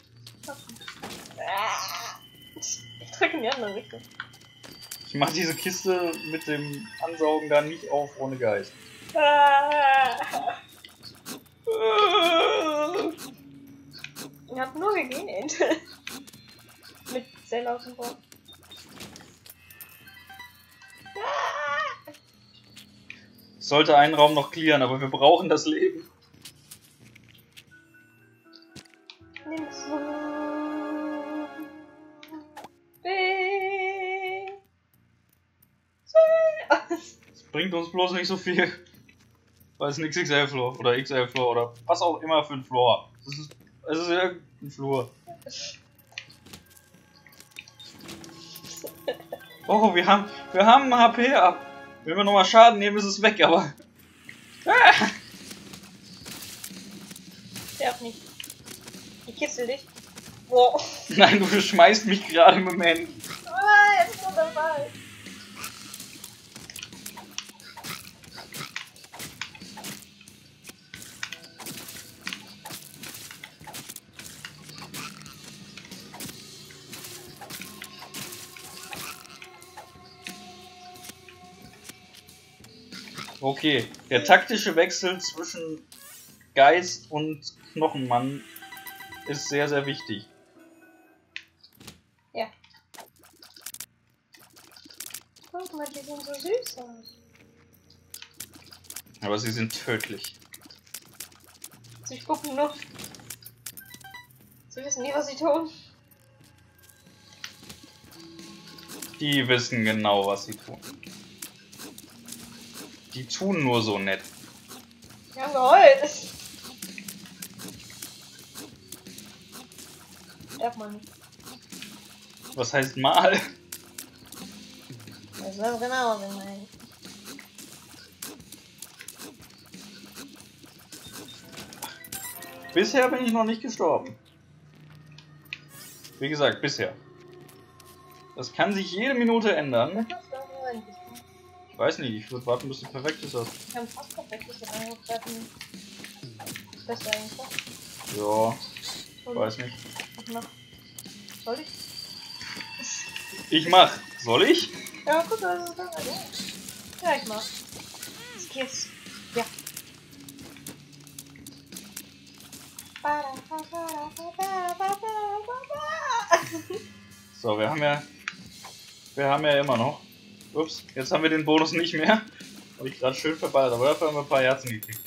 Ich drücke in die andere Richtung. Ich mach diese Kiste mit dem Ansaugen da nicht auf ohne Geist. Ich hab nur gegähnt. Mit sehr lautem Wort. Sollte einen Raum noch clearen, aber wir brauchen das Leben. Nimm es. Das bringt uns bloß nicht so viel. Weil es ein X X L-Floor oder X L-Floor oder was auch immer für ein Floor. Es ist, es ist irgendein Flur. Oh, wir haben, wir haben ein H P ab. Wenn wir nochmal Schaden nehmen, ist es weg, aber... Ah! Sterb nicht. Ich kitzel dich. Wow. Nein, du schmeißt mich gerade im Moment. Ah, jetzt kommt der Ball. Okay, der taktische Wechsel zwischen Geist und Knochenmann ist sehr, sehr wichtig. Ja. Guck mal, die sehen so süß aus. Aber sie sind tödlich. Sie gucken nur. Sie wissen nie, was sie tun. Die wissen genau, was sie tun. Die tun nur so nett. Wir haben geheult. Sterb mal nicht. Was heißt mal? Das ist genau, was ich meine. Bisher bin ich noch nicht gestorben. Wie gesagt, bisher. Das kann sich jede Minute ändern. Ich weiß nicht, ich würde warten, bis du perfekt ist. Ich habe fast perfekt, ich habe angegriffen. Das ist eigentlich was. Ja, ich weiß nicht. Ich mach. Soll ich? Ich mach. Soll ich? Ja, gut, das ist das. Ja, ich mach. Es geht's. Ja. So, wir haben ja. Wir haben ja immer noch. Ups, jetzt haben wir den Bonus nicht mehr. Habe ich gerade schön verballert, aber dafür haben wir ein paar Herzen gekriegt.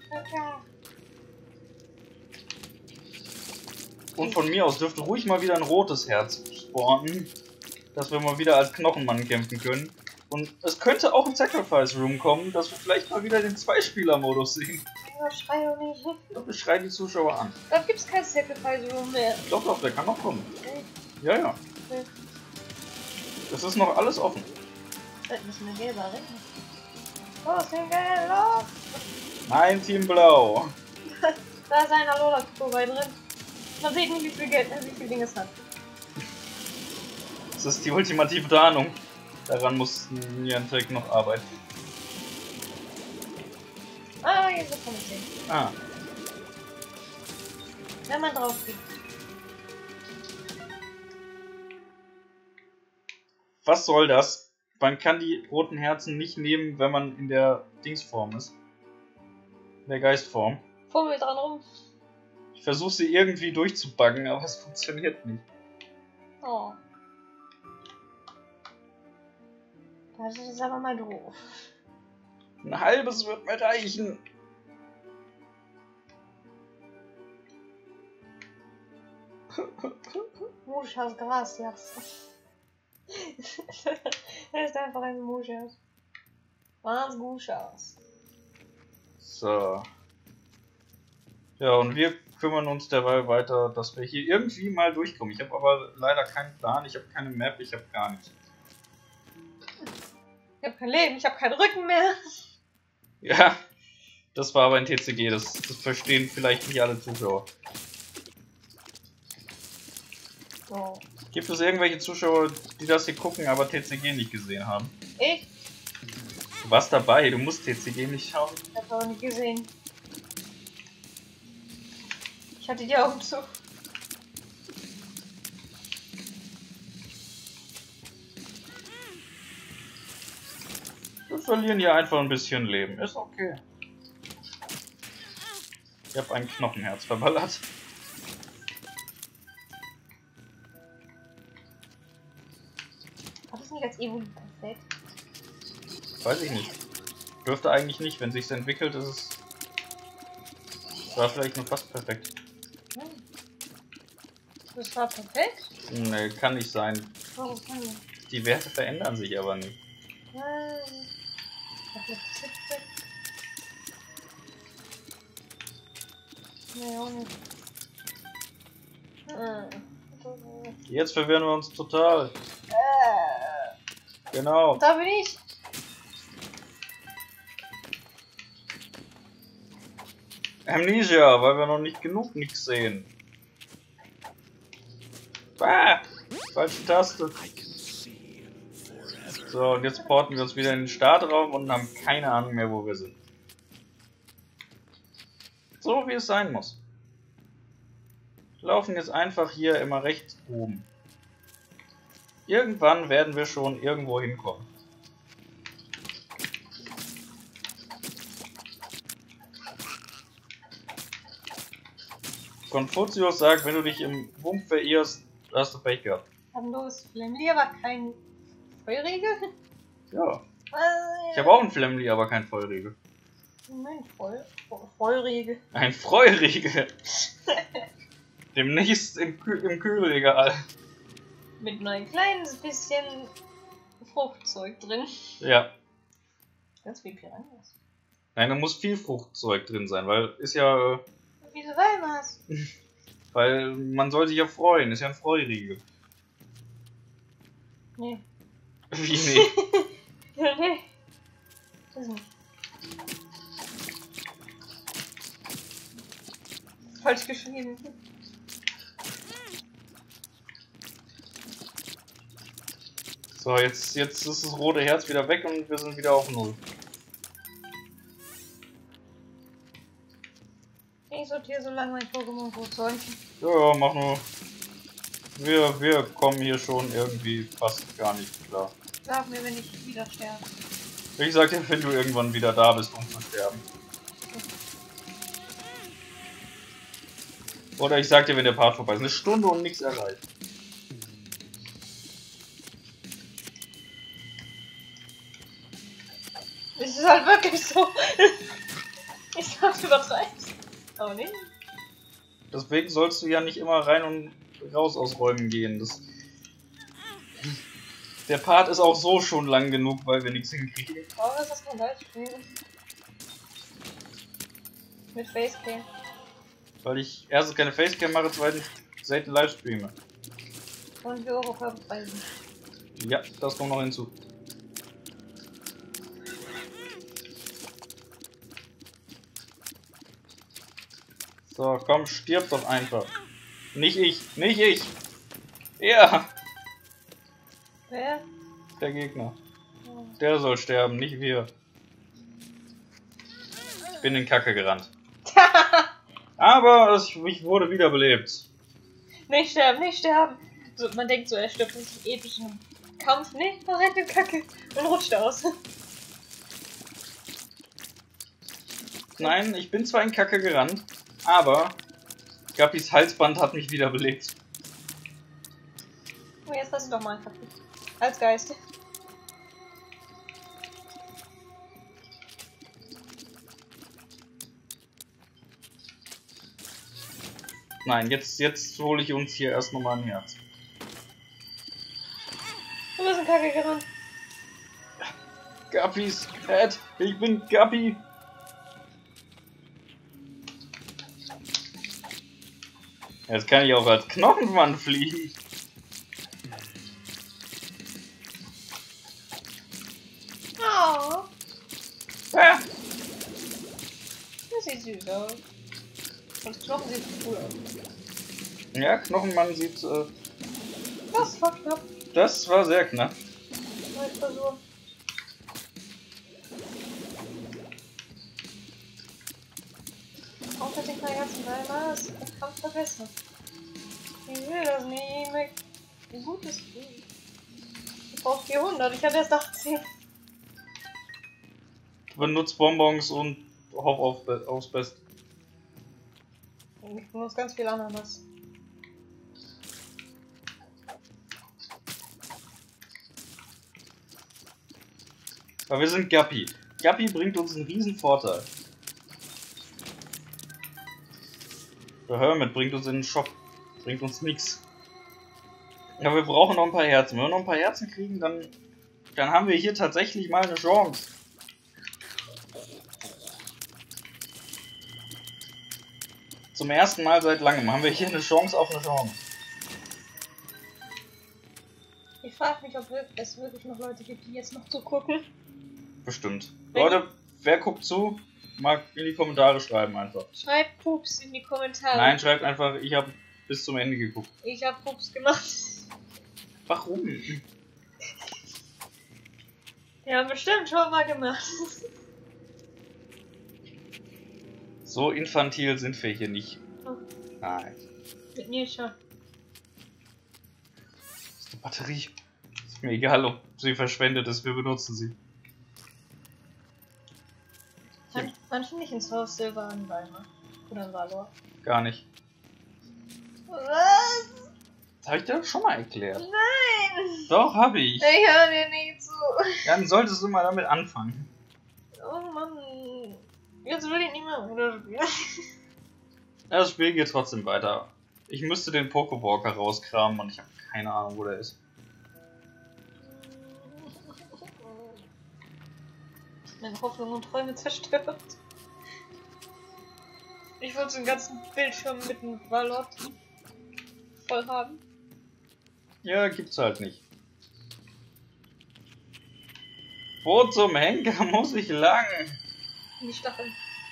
Und von mir aus dürfte ruhig mal wieder ein rotes Herz spawnen, dass wir mal wieder als Knochenmann kämpfen können. Und es könnte auch ein Sacrifice Room kommen, dass wir vielleicht mal wieder den Zwei-Spieler-Modus sehen. Ja, schrei doch nicht. Doch, ich schreie die Zuschauer an. Da gibt's kein Sacrifice Room mehr. Doch, doch, der kann noch kommen. Okay. Ja, ja. Okay. Das ist noch alles offen. Das müssen wir gelber retten. Oh, ist denn geil, los! Nein, Team Blau. Da ist ein Alola-Kiko bei drin. Man sieht nicht, wie viel Geld, wie viel Ding es hat. Das ist die ultimative Tarnung. Daran muss Niantic noch arbeiten. Ah, jetzt wird man sehen. Ah. Wenn man drauf geht. Was soll das? Man kann die roten Herzen nicht nehmen, wenn man in der Dingsform ist. In der Geistform. Fummel dran rum. Ich versuche sie irgendwie durchzubuggen, aber es funktioniert nicht. Oh. Das ist aber mal doof. Ein halbes wird mir reichen. Muschas Gracias. Das ist einfach ein Muschas. Was Muschas. So. Ja, und wir kümmern uns derweil weiter, dass wir hier irgendwie mal durchkommen. Ich habe aber leider keinen Plan, ich habe keine Map, ich habe gar nichts. Ich habe kein Leben, ich habe keinen Rücken mehr. Ja, das war aber ein T C G, das, das verstehen vielleicht nicht alle Zuschauer. So. Gibt es irgendwelche Zuschauer, die das hier gucken, aber T C G nicht gesehen haben? Ich? Du warst dabei, du musst T C G nicht schauen. Ich hab's aber nicht gesehen. Ich hatte die Augen zu. Wir verlieren hier einfach ein bisschen Leben, ist okay. Ich habe ein Knochenherz verballert. War das nicht als Evoli perfekt? Weiß ich nicht. Dürfte eigentlich nicht, wenn sich's entwickelt, ist es. War vielleicht nur fast perfekt. Hm. Das war perfekt? Nee, kann nicht sein. Warum kann das? Die Werte verändern sich aber nicht. Nein. Ach, mit siebzig. Nee, auch nicht. Hm. Jetzt verwirren wir uns total. Äh. Genau. Da bin ich. Amnesia, weil wir noch nicht genug nix sehen. Ah, falsche Taste. So, und jetzt porten wir uns wieder in den Startraum und haben keine Ahnung mehr, wo wir sind. So wie es sein muss. Wir laufen jetzt einfach hier immer rechts oben. Irgendwann werden wir schon irgendwo hinkommen. Konfuzius sagt, wenn du dich im Wump verirrst, hast du Pech gehabt. Haben los, Flemli, aber kein Feurigel? Ja. Äh, Ich habe auch einen Flemli, aber kein Feurigel. Moment, voll. Feurigel. Ein Freuriegel. Demnächst im, Kü im Kühlregal. Mit nur ein kleines bisschen Fruchtzeug drin. Ja. Ganz viel Piranhas. Nein, da muss viel Fruchtzeug drin sein, weil ist ja. Äh, Wieso weil was? weil man soll sich ja freuen, ist ja ein Freuriegel. Nee. Wie nee? Ja, nee. Das ist nicht. Falsch geschrieben. So, jetzt, jetzt ist das rote Herz wieder weg und wir sind wieder auf Null. Ich sortiere so lange mein Pokémon-Flugzeug. Ja, ja, mach nur. Wir, wir kommen hier schon irgendwie fast gar nicht klar. Sag mir, wenn ich wieder sterbe. Ich sag dir, wenn du irgendwann wieder da bist, um zu sterben. Oder ich sag dir, wenn der Part vorbei ist. Eine Stunde und nichts erreicht. Es ist halt wirklich so. Ich sag, du übertreibst. Aber nee. Deswegen sollst du ja nicht immer rein und raus aus Räumen gehen. Das der Part ist auch so schon lang genug, weil wir nichts hinkriegen. Warum ist das kein Live-Stream? Mit Facecam. Weil ich erstens keine Facecam mache, zweitens selten live streame. Und wir Euro verpreisen. Ja, das kommt noch hinzu. So, komm, stirb doch einfach. Nicht ich, nicht ich. Ja, Wer? der Gegner. Oh. Der soll sterben, nicht wir. Ich bin in Kacke gerannt. Aber es, ich wurde wiederbelebt. Nicht sterben, nicht sterben. So, man denkt so, er stirbt in diesem epischen Kampf. Nee, er rennt in Kacke und rutscht aus. Nein, ich bin zwar in Kacke gerannt, aber Gappis Halsband hat mich wiederbelebt. Oh, jetzt lass ihn doch mal einfach als Geist. Nein, jetzt, jetzt hole ich uns hier erst nochmal ein Herz. Du bist in Kacke gerannt. Gappis Head, ich bin Gappi. Jetzt kann ich auch als Knochenmann fliegen. Oh, Ah, das sieht süß aus. Und das Knochen sieht cool aus. ja, Knochenmann sieht... Äh, Das war knapp. das war sehr knapp. Neue Frisur. Auch mit den kleinen Herzen, nein, was? Ich kann vergessen. Ich will das nicht mehr. Wie gut ist das? Ich brauche vierhundert, ich habe erst achtzehn. Benutzt Bonbons und hoff auf, aufs Beste. Ich benutze ganz viel Ananas. Aber wir sind Gappi. Gappi bringt uns einen riesen Vorteil. Der Hermit bringt uns in den Shop. Bringt uns nichts. Ja, wir brauchen noch ein paar Herzen. Wenn wir noch ein paar Herzen kriegen, dann, dann haben wir hier tatsächlich mal eine Chance. Zum ersten Mal seit langem haben wir hier eine Chance auf eine Chance. Ich frage mich, ob es wirklich noch Leute gibt, die jetzt noch zugucken. Bestimmt. Wenn- Leute, wer guckt zu? Mag in die Kommentare schreiben einfach. Schreibt Pups in die Kommentare. Nein, schreibt einfach, ich habe bis zum Ende geguckt. Ich habe Pups gemacht. Warum? Ja, bestimmt schon mal gemacht. So infantil sind wir hier nicht. Oh. Nein. Mit mir schon. Das ist eine Batterie. Ist mir egal, ob sie verschwendet ist, wir benutzen sie. Wann, wann finde ich ins Haus Silber an Weimar? Oder an Valor? Gar nicht. Was? Das habe ich dir schon mal erklärt. Nein! Doch, habe ich. Ich höre dir nicht zu. Dann solltest du mal damit anfangen. Oh Mann. Jetzt will ich nicht mehr wieder spielen. Das Spiel geht trotzdem weiter. Ich müsste den Pokewalker rauskramen und ich habe keine Ahnung, wo der ist. Meine Hoffnung und Träume zerstört. Ich wollte den ganzen Bildschirm mit einem Valor voll haben. Ja, gibt's halt nicht. Wo zum Henker muss ich lang? In die Stacheln.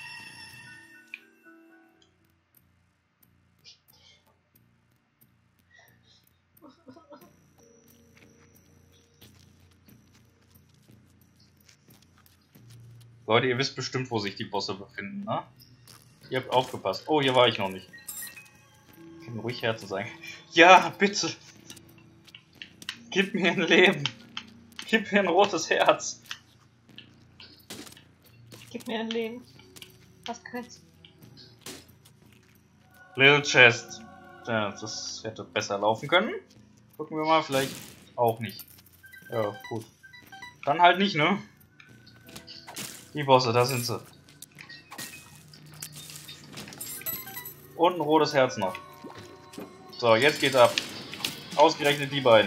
Leute, ihr wisst bestimmt, wo sich die Bosse befinden, ne? Ihr habt aufgepasst. Oh, hier war ich noch nicht. Kann ruhig Herzen sein. Ja, bitte! Gib mir ein Leben! Gib mir ein rotes Herz! Gib mir ein Leben. Was kannst Little Chest. Ja, das hätte besser laufen können. Gucken wir mal, vielleicht auch nicht. Ja, gut. Dann halt nicht, ne? Die Bosse, da sind sie. Und ein rotes Herz noch. So, jetzt geht's ab. Ausgerechnet die beiden.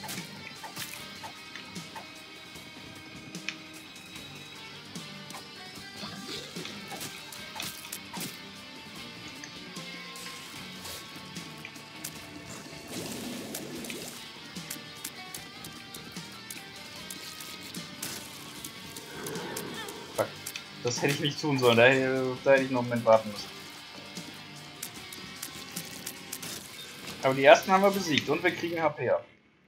Fuck. Das hätte ich nicht tun sollen. Da, hätte- da hätte ich noch einen Moment warten müssen. Aber die ersten haben wir besiegt und wir kriegen H P ab.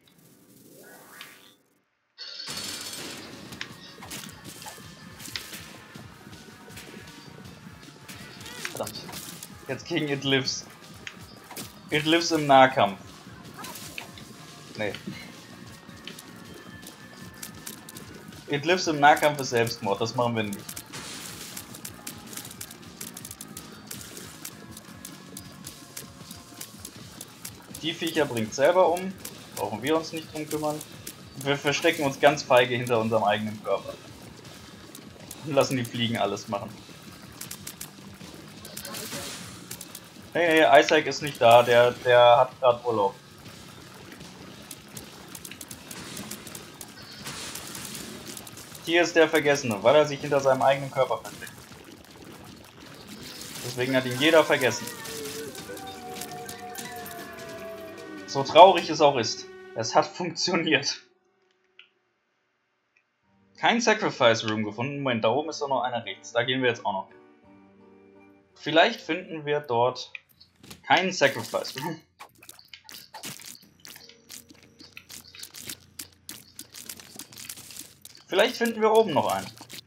Verdammt. Jetzt gegen It Lives. It Lives im Nahkampf. Nee. It Lives im Nahkampf ist Selbstmord, das machen wir nicht. Die Viecher bringt selber um, brauchen wir uns nicht drum kümmern. Wir verstecken uns ganz feige hinter unserem eigenen Körper. Und lassen die Fliegen alles machen. Hey, hey, Isaac ist nicht da, der, der hat gerade Urlaub. Hier ist der Vergessene, weil er sich hinter seinem eigenen Körper versteckt. Deswegen hat ihn jeder vergessen. So traurig es auch ist, es hat funktioniert. Kein Sacrifice Room gefunden. Moment, da oben ist doch noch einer rechts. Da gehen wir jetzt auch noch hin. Vielleicht finden wir dort keinen Sacrifice Room. Vielleicht finden wir oben noch einen.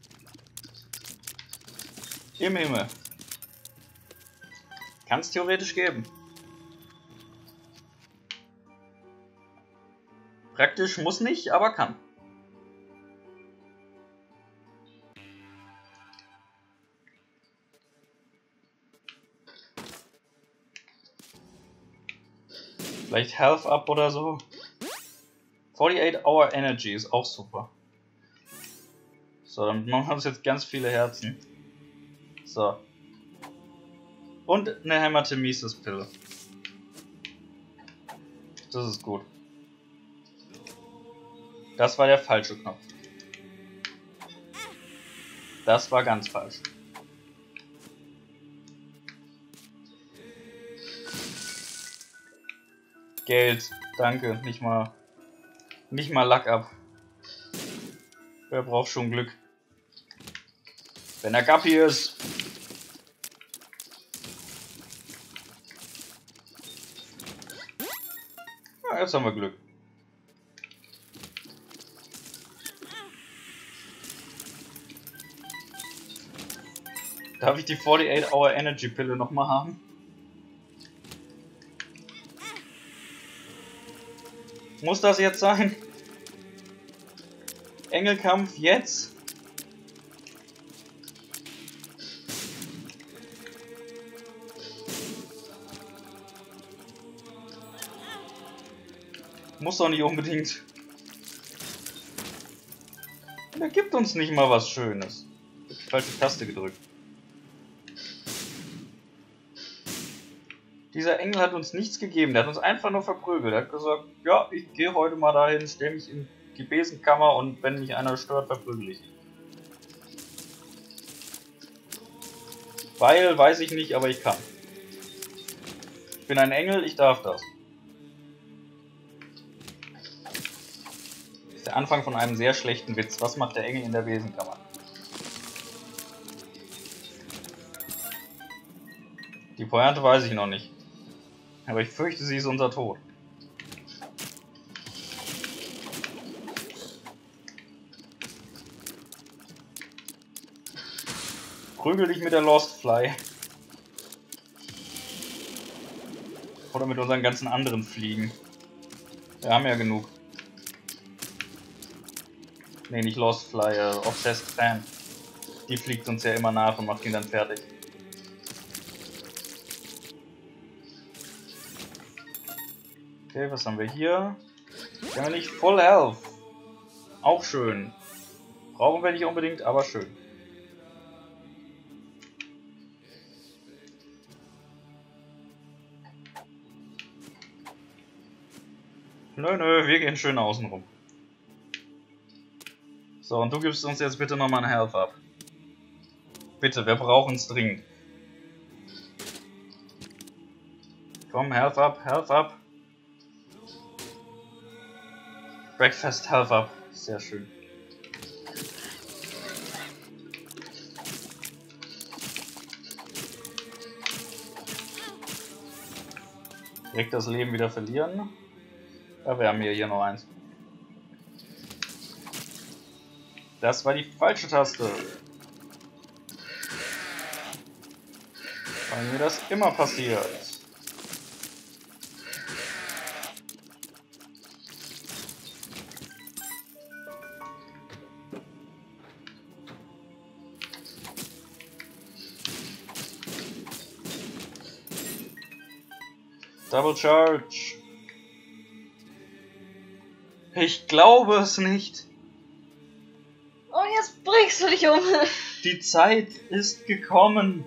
Im Himmel. Kann es theoretisch geben. Praktisch muss nicht, aber kann. Vielleicht Health Up oder so. forty-eight Hour Energy ist auch super. So, dann machen wir uns jetzt ganz viele Herzen. So. Und eine Hämatemesis-Pille. Das ist gut. Das war der falsche Knopf. Das war ganz falsch. Geld, danke, nicht mal, nicht mal Luck up. Wer braucht schon Glück? Wenn er Gappi ist. Ja, jetzt haben wir Glück. Darf ich die forty-eight Hour Energy Pille nochmal haben? Muss das jetzt sein? Engelkampf jetzt? Muss doch nicht unbedingt. Der gibt uns nicht mal was Schönes. Ich hab die falsche Taste gedrückt. Dieser Engel hat uns nichts gegeben, der hat uns einfach nur verprügelt. Er hat gesagt, ja, ich gehe heute mal dahin, stelle mich in die Besenkammer und wenn mich einer stört, verprügel ich ihn. Weil, weiß ich nicht, aber ich kann. Ich bin ein Engel, ich darf das. Das ist der Anfang von einem sehr schlechten Witz. Was macht der Engel in der Besenkammer? Die Pointe weiß ich noch nicht. Aber ich fürchte, sie ist unser Tod. Prügel dich mit der Lost Fly. Oder mit unseren ganzen anderen Fliegen. Wir haben ja genug. Ne, nicht Lost Fly, äh, Obsessed Fan. Die fliegt uns ja immer nach und macht ihn dann fertig. Okay, was haben wir hier? Wir haben nicht Full Health. Auch schön. Brauchen wir nicht unbedingt, aber schön. Nö, nö, wir gehen schön außen rum. So, und du gibst uns jetzt bitte nochmal ein Health ab. Bitte, wir brauchen es dringend. Komm, Health up, Health up. Breakfast Health up. Sehr schön. Direkt das Leben wieder verlieren. Aber wir haben hier, hier noch eins. Das war die falsche Taste. Weil mir das immer passiert. Double Charge. Ich glaube es nicht. Und jetzt bringst du dich um. Die Zeit ist gekommen.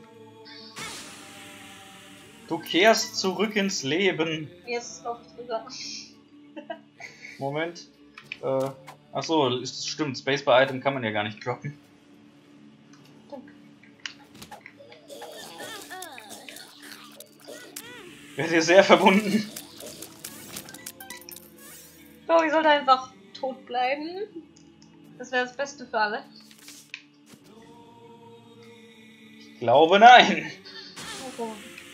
Du kehrst zurück ins Leben. Jetzt auf drüber. Moment. Äh, achso, ist stimmt. Spacebar Item kann man ja gar nicht droppen. Wäre dir sehr verbunden. So, ich sollte einfach tot bleiben. Das wäre das Beste für alle. Ich glaube nein. Oh.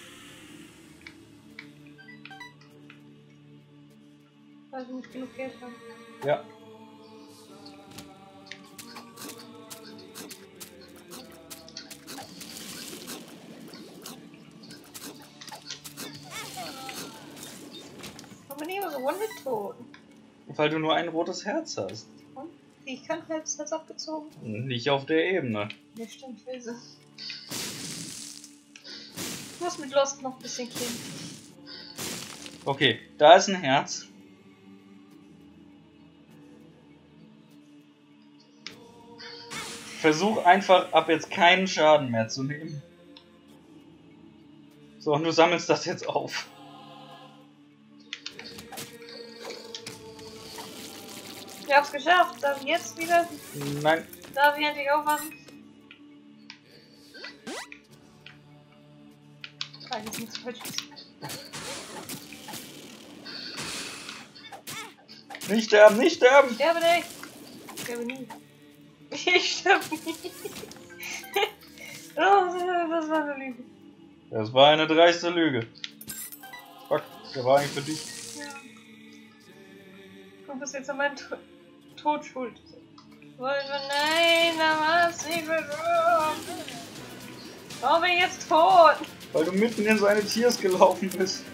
Weil ich nicht genug Geld habe. Ja. Aber nie immer so One-Hit tot. Weil du nur ein rotes Herz hast. Und? Ich kann selbst das abgezogen. Nicht auf der Ebene. Ja, stimmt, Wilse. Ich muss mit Lost noch ein bisschen killen. Okay, da ist ein Herz. Versuch einfach ab jetzt keinen Schaden mehr zu nehmen. So, und du sammelst das jetzt auf. Ich hab's geschafft. Darf ich jetzt wieder? Nein. Darf ich endlich aufwachen? Kann ich nichts falsch. Nicht sterben, nicht sterben! Ich sterbe nicht! Ich sterbe nie. Ich sterbe nie. Oh, das war eine Lüge. Das war eine dreiste Lüge. Fuck, der war eigentlich für dich. Ja. Du bist jetzt an meinem to Tod schuld. Wollte, nein, da war's nicht mehr. Warum bin ich jetzt tot? Weil du mitten in seine Tiers gelaufen bist.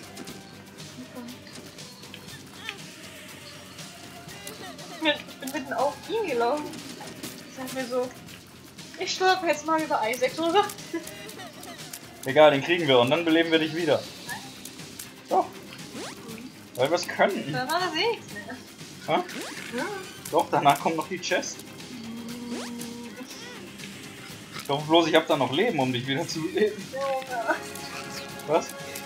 Ich bin mitten auf ihn gelaufen. Ich sag mir so, ich stolper jetzt mal über Isaac drüber. Egal, den kriegen wir und dann beleben wir dich wieder. Doch. Weil wir es können. Da war das eh nichts mehr. Ha? Ja. Doch, danach kommt noch die Chest. Ich hoffe bloß, ich hab da noch Leben, um dich wieder zu beleben. Junge. Was?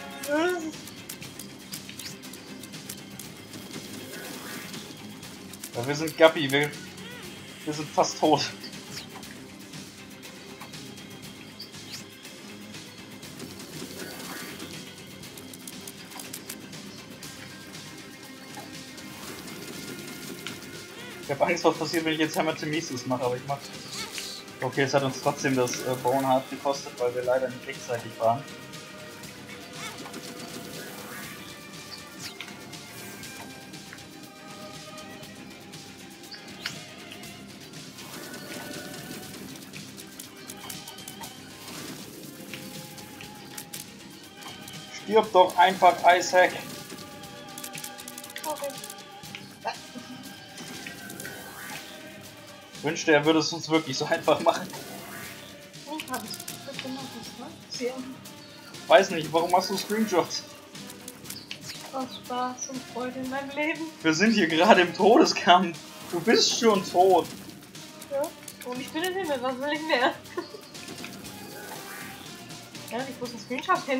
Ja, wir sind Guppy, wir, wir sind fast tot. Ich habe Angst, was passiert, wenn ich jetzt Hämatemesis mache, aber ich mach's. Okay, es hat uns trotzdem das äh, Bone Heart gekostet, weil wir leider nicht rechtzeitig waren. Stirb doch einfach, Isaac! Okay. Ich wünschte, er würde es uns wirklich so einfach machen. Ich hab's. Was gemacht, ne? Weiß nicht, warum machst du Screenshots? Aus Spaß und Freude in meinem Leben. Wir sind hier gerade im Todeskampf. Du bist schon tot. Ja. Und ich bin im Himmel, was will ich mehr? Ja, ich muss einen Screenshot hin.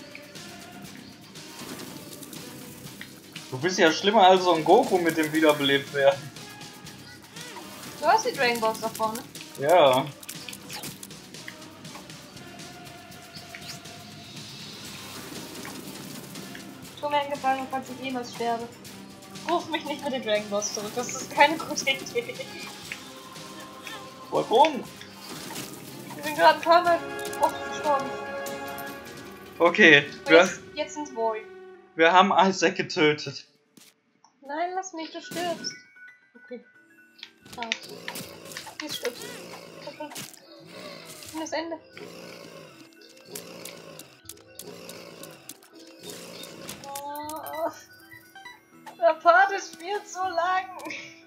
Du bist ja schlimmer als so ein Goku mit dem Wiederbelebt werden. Du hast die Dragon Balls da vorne. Ja. Tu mir einen Gefallen, falls ich jemals sterbe. Ruf mich nicht mit den Dragon Balls zurück, das ist keine gute Idee. Warum? Ich bin gerade ein paar Mal oft gestorben. Okay, Und du hast... Jetzt, jetzt ins Void. Wir haben Isaac getötet. Nein, lass mich, du stirbst. Okay. Ah. Jetzt stirbst du. Komm schon. Und das Ende. Oh. Der Part ist viel zu lang.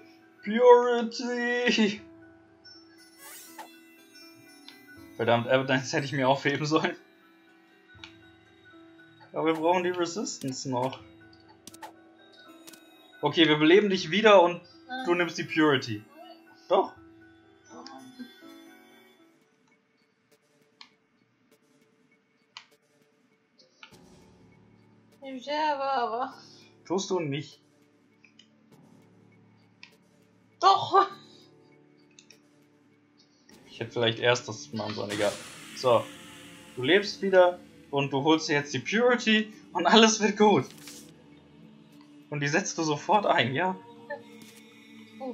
Purity! Verdammt, Evidence hätte ich mir aufheben sollen. Aber wir brauchen die Resistance noch. Okay, wir beleben dich wieder und Ah. du nimmst die Purity. Doch? Ich sterbe aber. Tust du nicht. Doch! Ich hätte vielleicht erst das machen sollen, egal. So. Du lebst wieder und du holst dir jetzt die Purity und alles wird gut. Und die setzt du sofort ein, ja? Oh.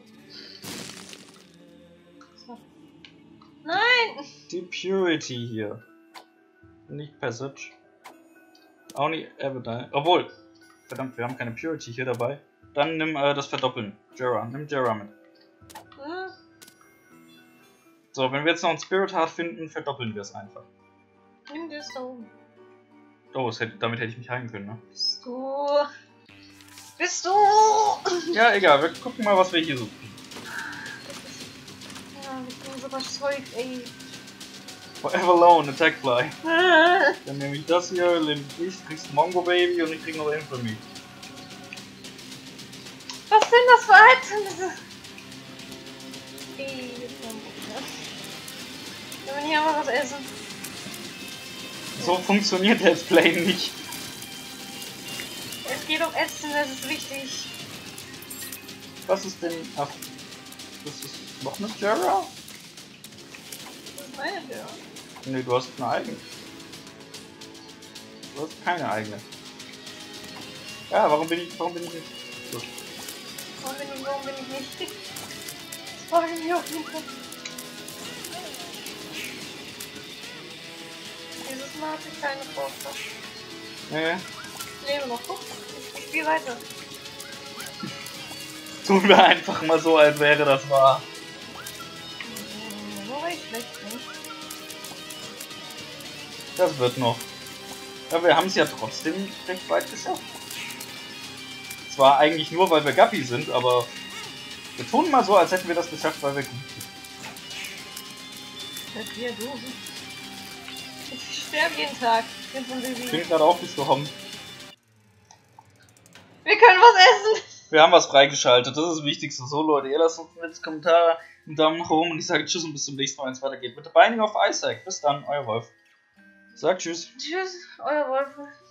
So. Nein! Die Purity hier. Nicht Passage. Auch nicht Evidence. Obwohl. Verdammt, wir haben keine Purity hier dabei. Dann nimm äh, das Verdoppeln. Jera. Nimm Jera mit. Hm? So, wenn wir jetzt noch einen Spirit Heart finden, verdoppeln wir es einfach. Nimm das da oben. Oh, es hätte, damit hätte ich mich heilen können, ne? Bist du. Bist du. Ja, egal. Wir gucken mal, was wir hier so kriegen. Ja, ich bin so überzeugt, ey. Forever Alone, Attack Fly. Ah. Dann nehme ich das hier, ich kriegst Mongo Baby und ich krieg noch Infamy. Was sind das für Items? Ey, jetzt kommt ne? Können wir hier mal was essen? So funktioniert Let's Play nicht. Es geht um Essen, das ist wichtig. Was ist denn. Ach. Das ist noch eine Jera? Das ist meine Tür. Nee, du hast eine eigene. Du hast keine eigene. Ja, warum bin ich. Warum bin ich nicht. Gut. Warum bin ich, warum bin ich nicht? Das frage ich mich auch nicht. Dieses Mal hatte ich keine Vorfahrt. Nee. Ich lebe noch. Guck, ich, ich spiele weiter. Tun wir einfach mal so, als wäre das wahr. So recht schlecht nicht. Das wird noch. Ja, wir haben es ja trotzdem recht weit geschafft. Zwar eigentlich nur, weil wir Guppy sind, aber wir tun mal so, als hätten wir das geschafft, weil wir gut sind. Das wir du. Ich sterbe jeden Tag. Ich bin von Ich Baby. bin gerade aufgestorben. Wir können was essen! Wir haben was freigeschaltet, das ist das Wichtigste. So Leute, ihr lasst uns jetzt Kommentare, einen Daumen nach oben und ich sage Tschüss und bis zum nächsten Mal, wenn es weitergeht. Mit der Binding of Isaac. Bis dann, euer Wolf. Sag Tschüss. Tschüss, euer Wolf.